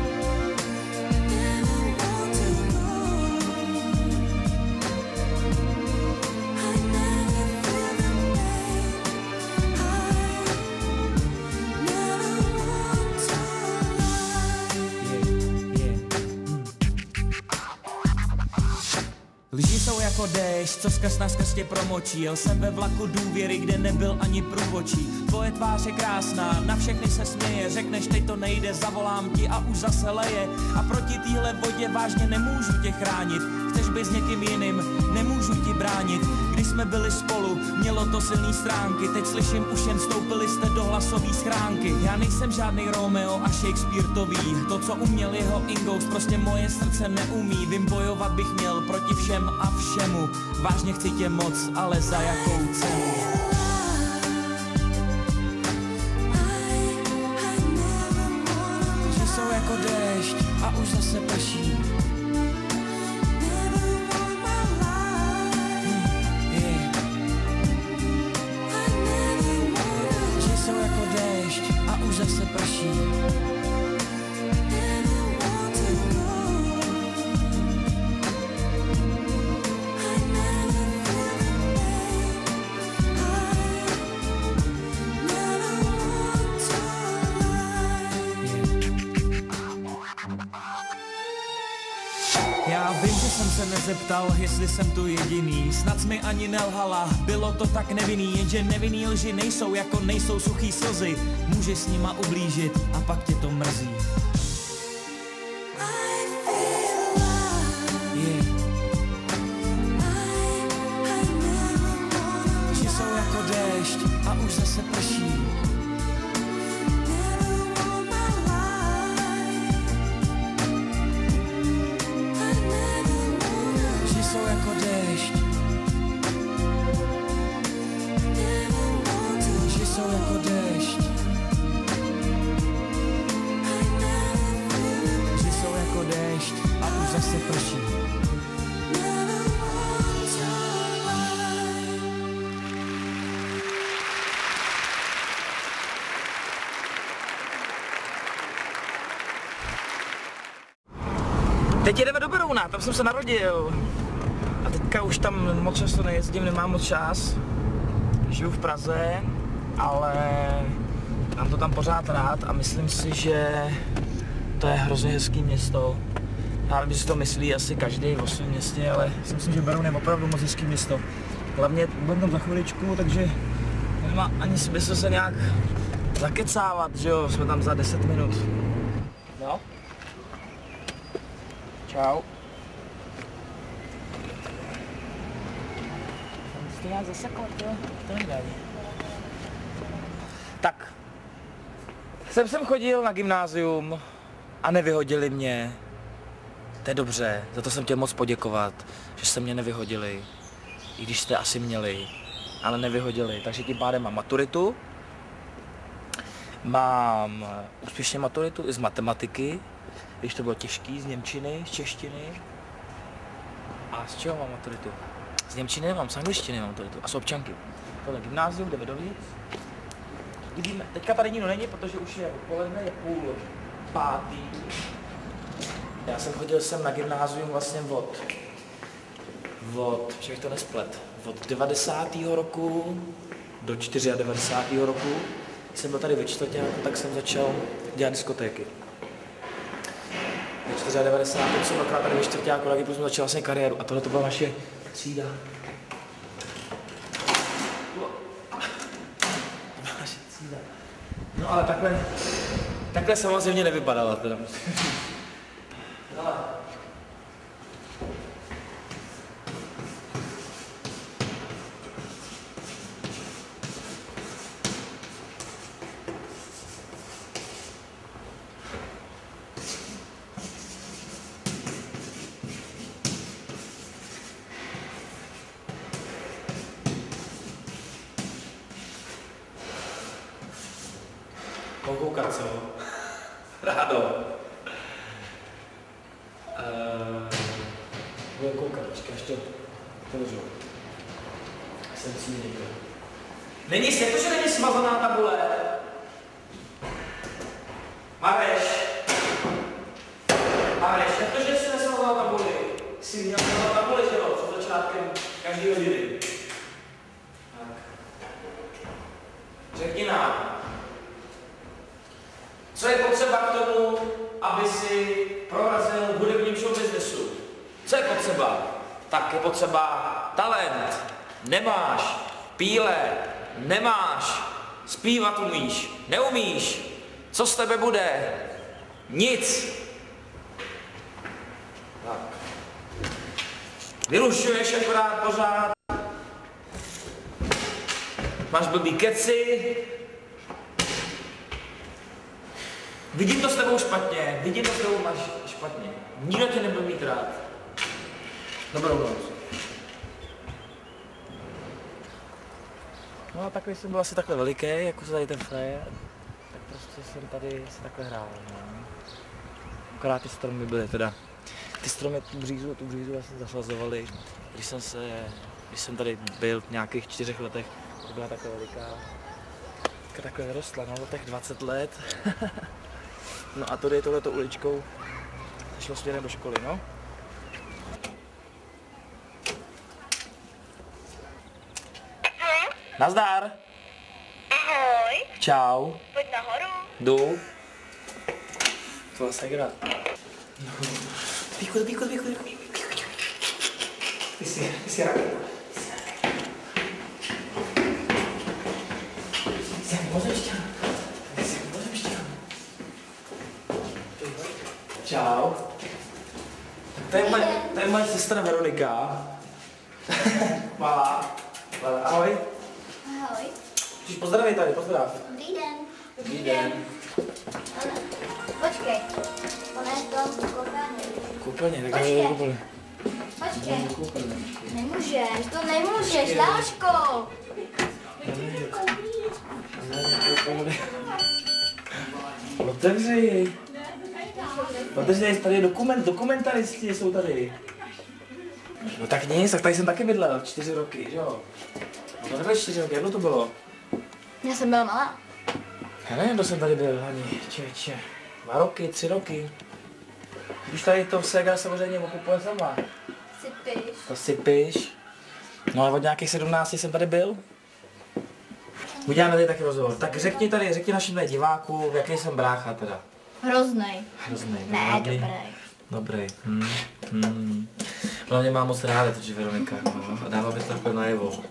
Speaker 3: Lži jsou jako déšť, co skrz na skrz tě promočí. Jel jsem ve vlaku důvěry, kde nebyl ani průvočí. Tvoje tvář je krásná, na všechny se směje. Řekneš, teď to nejde, zavolám ti a už zase leje. A proti téhle vodě vážně nemůžu tě chránit. Chceš být s někým jiným, nemůžu ti bránit. Když jsme byli spolu, mělo to silný stránky. Teď slyším, už jen vstoupili jste do hlasový schránky. Já nejsem žádný Romeo a Shakespeare to ví. To, co uměl jeho Ingous, prostě moje srdce neumí. Vím, bojovat bych měl proti všem a všemu. Vážně chci tě moc, ale za jakou cenu? Že jsou jako déšť a už zase prší. Že jsou jako déšť a už zase prší. se nezeptal, jestli jsem tu jediný. Snad jsi mi ani nelhala, bylo to tak nevinný. Jenže nevinný lži nejsou, jako nejsou suchý slzy. Můžeš s nima ublížit a pak tě to mrzí. Yeah. Lži jsou jako déšť a už zase prší. Jsou jako déšť. Že jsou jako déšť. Že jsou jako déšť a už zase prší.
Speaker 2: Teď jedeme do Berouna, tam jsem se narodil. A teďka už tam moc často nejezdím, nemám moc čas. Žiju v Praze, ale mám to tam pořád rád a myslím si, že to je hrozně hezký město. Já vím, že si to myslí asi každý o svém městě, ale si myslím, že Beroun je opravdu moc hezký město. Hlavně budeme tam za chviličku, takže nemá ani smysl se nějak zakecávat, že jo, jsme tam za deset minut. No. Čau. Jste nějak zasekl, jo? To nevadí. Tak. Jsem sem chodil na gymnázium a nevyhodili mě. To je dobře, za to jsem chtěl moc poděkovat, že jste mě nevyhodili. I když jste asi měli, ale nevyhodili. Takže tím pádem mám maturitu. Mám úspěšně maturitu i z matematiky, když to bylo těžký, z němčiny, z češtiny. A z čeho mám maturitu? Z němčiny nemám, z angličtiny mám maturitu a z občanky. Tohle gymnázium, jdeme dovnitř. Vidíme, teďka tady nikdo není, protože už je odpoledne, je půl pátý. Já jsem chodil sem na gymnázium vlastně od, od, že bych to nesplet, od devadesátého roku do devadesátého čtyřiého roku. Když jsem byl tady ve čtvrťáku, tak jsem začal dělat diskotéky. Ve devadesátém čtyřiém jsem dvakrát tady ve čtvrťáku, tak jsem začal vlastně kariéru a tohle to byla naše třída. To byla naše třída. No ale takhle, takhle samozřejmě nevypadala teda. Hele. Koukat, co? Rádo. Uh, Budeme koukat, počkej, až to položu. Jsem si někdo. Není, jak to, že není smazaná tabule? Mareš. Mareš, jak to, že jsi nesmazala tabuli? Jsi měl smazat tabuli, že jo? Před začátkem každý hodiny. Tak. Řekni nám. Co je potřeba k tomu, aby si prorazil v hudebním show businessu? Co je potřeba? Tak je potřeba talent. Nemáš. Píle. Nemáš. Zpívat umíš. Neumíš. Co z tebe bude? Nic. Tak. Vyrušuješ akorát pořád. Máš blbý keci. Vidím to s tebou špatně, vidím to s tebou máš špatně. Nikdo tě nebude mít rád. Dobrou noc. No a takový jsem byl asi takhle veliký, jako se tady ten frajer, tak prostě jsem tady se takhle hrál. No. Akorát ty stromy byly teda, ty stromy tu břízu, tu břízu vlastně zaslazovali. Když jsem se, když jsem tady byl v nějakých čtyřech letech, to byla takhle veliká. Teďka takhle vyrostla, no těch dvacet let. No a tady je tohleto uličkou, šlo směrem do školy, no. Nazdar.
Speaker 15: Ahoj.
Speaker 2: Čau.
Speaker 15: Pojď nahoru.
Speaker 2: Jdu. To vlastně hra. Píku, píku, píku, píku. Ty jsi, ty jsi raketa. Ty jsi mimozemšťan. Ty jsi mimozemšťan. Čau. Tak to je moje, to je moje sestra Veronika. Malá. Malá. Ahoj.
Speaker 16: Ahoj.
Speaker 2: Chceš pozdravit tady, pozdrav.
Speaker 16: Dobrý den.
Speaker 2: Dobrý den.
Speaker 16: Počkej. Ona je to koupelně.
Speaker 2: Koupelně, tak
Speaker 16: Počkej.
Speaker 2: je koupelně.
Speaker 16: Počkej. Nemůžeš, to nemůžeš, Dáško.
Speaker 2: Otevři. Otevři, tady je dokument, dokumentaristi jsou tady. No tak nic, tak tady jsem taky bydlel, čtyři roky, že jo? No to nebylo čtyři roky, jak to bylo?
Speaker 16: Já jsem byla malá.
Speaker 2: Já nevím, kdo jsem tady byl, ani čeče. Dva roky, tři roky. Už tady to Sega samozřejmě okupuje sama.
Speaker 16: Sypiš.
Speaker 2: To sypiš. No ale od nějakých sedmnácti jsem tady byl. Uděláme tady taky rozhovor. Tak řekni tady, řekni našim divákům, jaký jsem brácha teda.
Speaker 16: Hroznej.
Speaker 2: Hroznej.
Speaker 16: Ne,
Speaker 2: dobrý.
Speaker 16: dobrý.
Speaker 2: Dobrý. Hmm. Hmm. Hlavně mám moc ráda, takže Veronika, no. A dává mi to takhle najevo.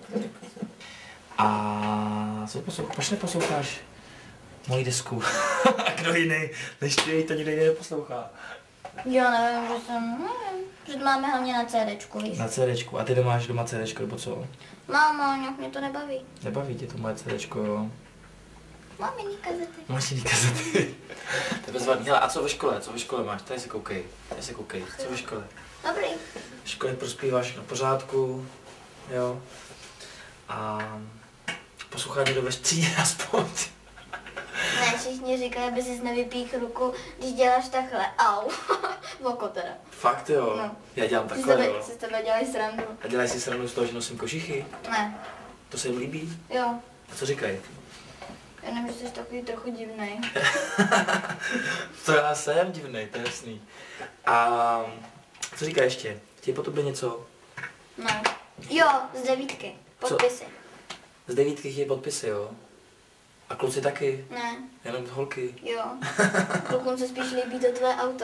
Speaker 2: A co posloucháš? Proč neposloucháš moji desku? A kdo jiný, než ty, to nikdo jiný neposlouchá.
Speaker 16: Jo, nevím, že jsem, nevím, že to máme hlavně na CDčku, víš.
Speaker 2: Na CDčku. A ty nemáš doma CDčko, nebo co?
Speaker 16: Mámo, nějak mě to nebaví.
Speaker 2: Nebaví tě to moje CDčko, jo?
Speaker 16: Mám jiný kazety.
Speaker 2: Máš jiný kazety. To je bezvadný. Hele, a co ve škole? Co ve škole máš? Tady se koukej. Tady se koukej. Co ve škole?
Speaker 16: Dobrý.
Speaker 2: V škole prospíváš na pořádku, jo? A poslouchá někdo ve třídě aspoň.
Speaker 16: Ne, všichni říkají, aby jsi nevypích ruku, když děláš takhle. Au. Voko teda.
Speaker 2: Fakt jo?
Speaker 16: No.
Speaker 2: Já dělám
Speaker 16: Si
Speaker 2: takhle,
Speaker 16: tebe,
Speaker 2: jo?
Speaker 16: si z tebe dělají srandu.
Speaker 2: A dělají si srandu z toho, že nosím košichy?
Speaker 16: Ne.
Speaker 2: To se jim líbí?
Speaker 16: Jo.
Speaker 2: A co říkají?
Speaker 16: Já nevím, že jsi takový trochu divnej.
Speaker 2: To já jsem divnej, to je jasný. A co říká ještě? Chtějí po tobě něco?
Speaker 16: Ne. Jo, z devítky. Podpisy.
Speaker 2: Z devítky chtějí podpisy, jo? A kluci taky?
Speaker 16: Ne.
Speaker 2: Jenom holky?
Speaker 16: Jo. Klukům se spíš líbí to tvé auto.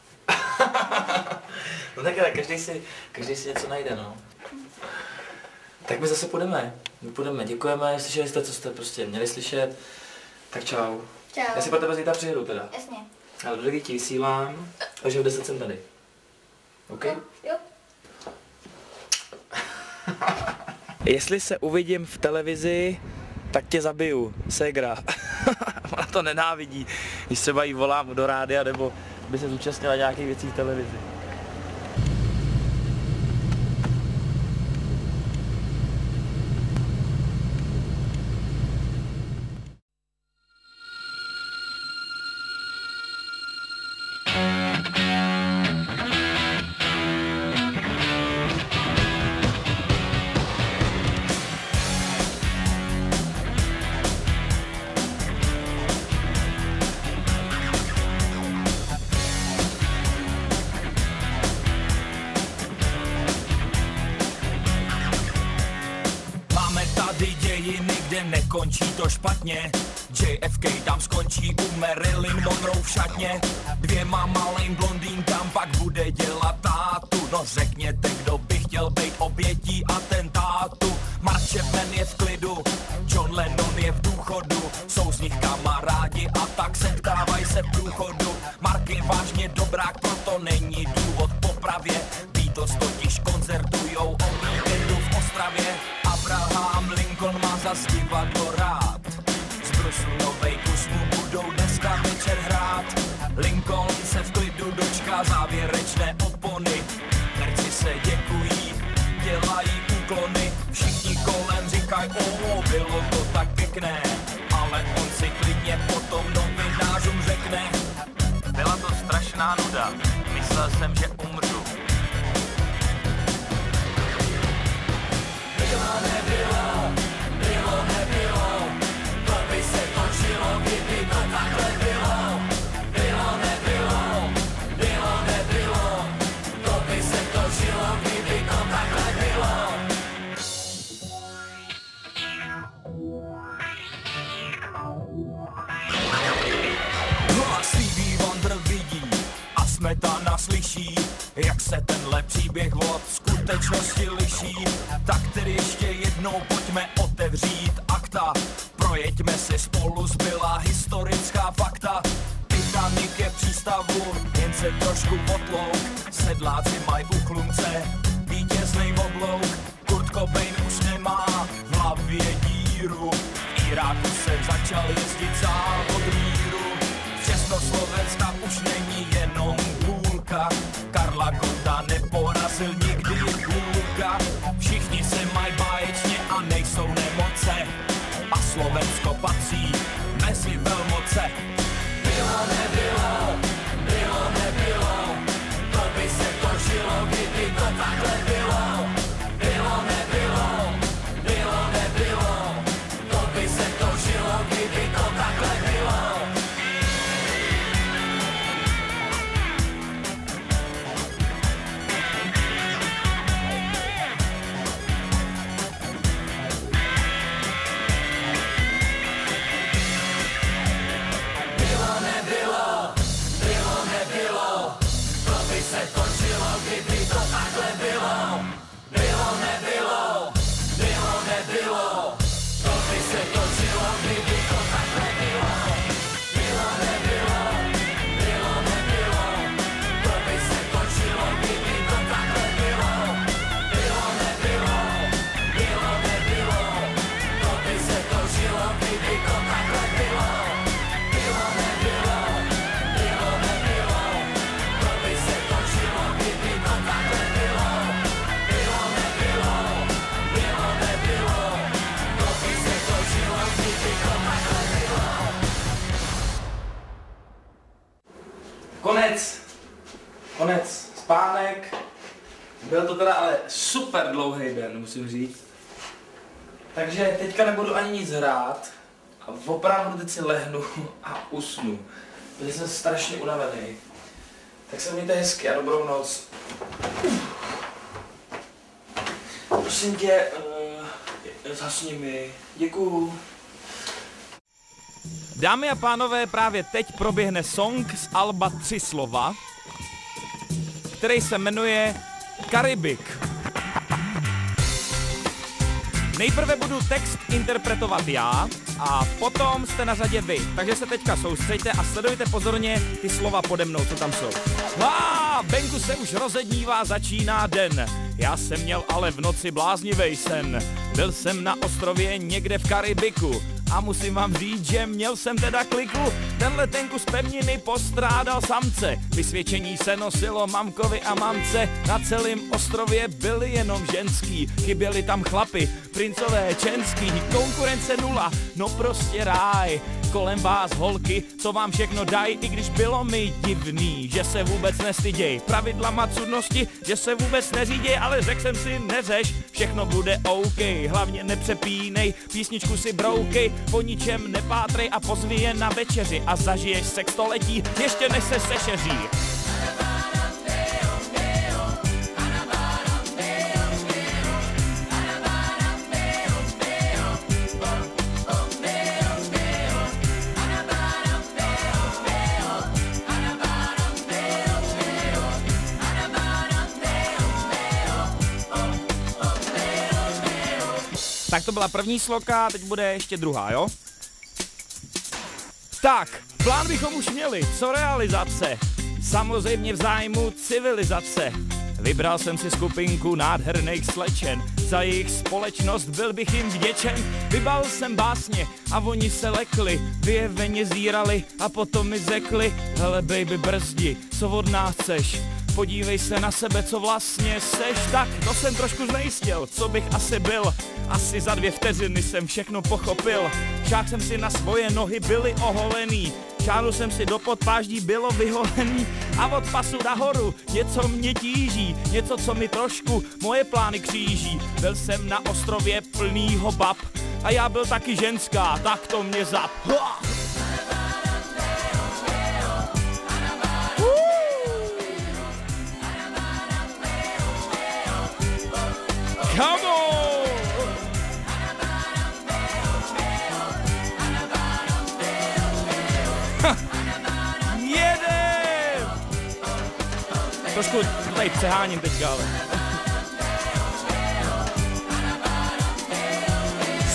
Speaker 2: No tak ale každý si, každý si něco najde, no. Tak my zase půjdeme. My půjdeme, děkujeme, slyšeli jste, co jste prostě měli slyšet. Tak čau.
Speaker 16: Čau.
Speaker 2: Já si pro tebe zítra přijedu teda.
Speaker 16: Jasně.
Speaker 2: Ale do dětí vysílám, takže v deset jsem tady. OK?
Speaker 16: Jo.
Speaker 2: Jestli se uvidím v televizi, tak tě zabiju, ségra. Ona to nenávidí, když třeba jí volám do rádia, nebo by se zúčastnila nějakých věcí v televizi.
Speaker 3: Nekončí to špatně, J F K tam skončí u Marilyn Monroe v šatně. Dvěma malým blondýnkám pak bude dělat tátu. No řekněte, kdo by chtěl být obětí atentátu. Mark Chapman je v klidu, John Lennon je v důchodu. Jsou z nich kamarádi a tak setkávají se v průchodu. Mark je vážně dobrák, proto není důvod k popravě. Beatles totiž koncertujou o víkendu v Ostravě. Abraham Lincoln má zas divadlo rád. Z Brusu novej kus mu budou dneska večer hrát. Lincoln se v klidu dočká závěrečné opony. Herci se děkují, dělají úklony. Všichni kolem říkají, o, bylo to tak pěkné. Ale on si klidně potom novinářům řekne: byla to strašná nuda, myslel jsem, že umřu. Byla, nebyla, bylo, nebylo, to by se točilo, kdyby to takhle bylo. Bylo, nebylo, bylo, nebylo, to by se točilo, kdyby to takhle bylo. No a Stevie Wonder vidí a Smetana slyší, jak se tenhle příběh od skutku skutečnosti liší. Tak tedy ještě jednou pojďme otevřít akta. Projeďme si spolu zbylá historická fakta. Titanic je v přístavu, jen se trošku potlouk. Sedláci mají u chlumce vítěznej oblouk. Kurt Cobain už nemá v hlavě díru. V Iráku se začal jezdit závod míru. Československa už není jenom hůlka. Karla Gotta neporazil nikdy hůlka. Všichni se mají báječně a nejsou nemoce. A Slovensko patří mezi velmoce. Bylo, nebylo, bylo, nebylo. To by se to žilo, kdyby to takhle bylo. Bylo, nebylo, bylo, nebylo. To by se to žilo, kdyby to takhle bylo.
Speaker 2: Konec. Konec. Spánek. Byl to teda ale super dlouhý den, musím říct. Takže teďka nebudu ani nic hrát. A opravdu teď si lehnu a usnu. Protože jsem strašně unavený. Tak se mějte hezky a dobrou noc. Prosím tě, uh, zasni mi. Děkuju.
Speaker 3: Dámy a pánové, právě teď proběhne song z alba Tři slova, který se jmenuje Karibik. Nejprve budu text interpretovat já a potom jste na řadě vy. Takže se teďka soustřeďte a sledujte pozorně ty slova pode mnou, co tam jsou. Há, venku se už rozednívá, začíná den. Já jsem měl ale v noci bláznivej sen. Byl jsem na ostrově někde v Karibiku. A musím vám říct, že měl jsem teda kliku. Tenhle ten kus pevniny postrádal samce. Vysvědčení se nosilo mamkovi a mamce. Na celém ostrově byli jenom ženský. Chyběli tam chlapy, princové, čenský. Konkurence nula, no prostě ráj. Kolem vás holky, co vám všechno dají. I když bylo mi divný, že se vůbec nestyděj. Pravidlama cudnosti, že se vůbec neříděj. Ale řekl jsem si, neřeš, všechno bude OK. Hlavně nepřepínej, písničku si broukej. Po ničem nepátrej a pozvi je na večeři. A zažiješ sex století, ještě než se sešeří. Tak to byla první sloka, teď bude ještě druhá, jo? Tak, plán bychom už měli, co realizace? Samozřejmě v zájmu civilizace. Vybral jsem si skupinku nádherných slečen, za jejich společnost byl bych jim vděčen. Vybal jsem básně a oni se lekli, vyjeveně zírali a potom mi řekli: hele baby, brzdi, co od nás chceš? Podívej se na sebe, co vlastně seš. Tak to jsem trošku znejistil, co bych asi byl. Asi za dvě vteřiny jsem všechno pochopil. Šáhl jsem si na svoje nohy, byly oholený. Šáhnu jsem si do podpáždí, bylo vyholený. A od pasu nahoru něco mě tíží, něco, co mi trošku moje plány kříží. Byl jsem na ostrově plnýho bab a já byl taky ženská, tak to mě zap. Ha! Come on! Jedem! Trošku tady přeháním teďka, ale...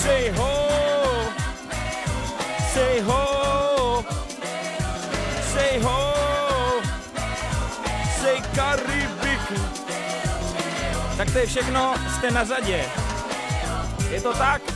Speaker 3: Say ho, say ho, say ho, say Karibik. Tak to je všechno, jste na řadě. Je to tak?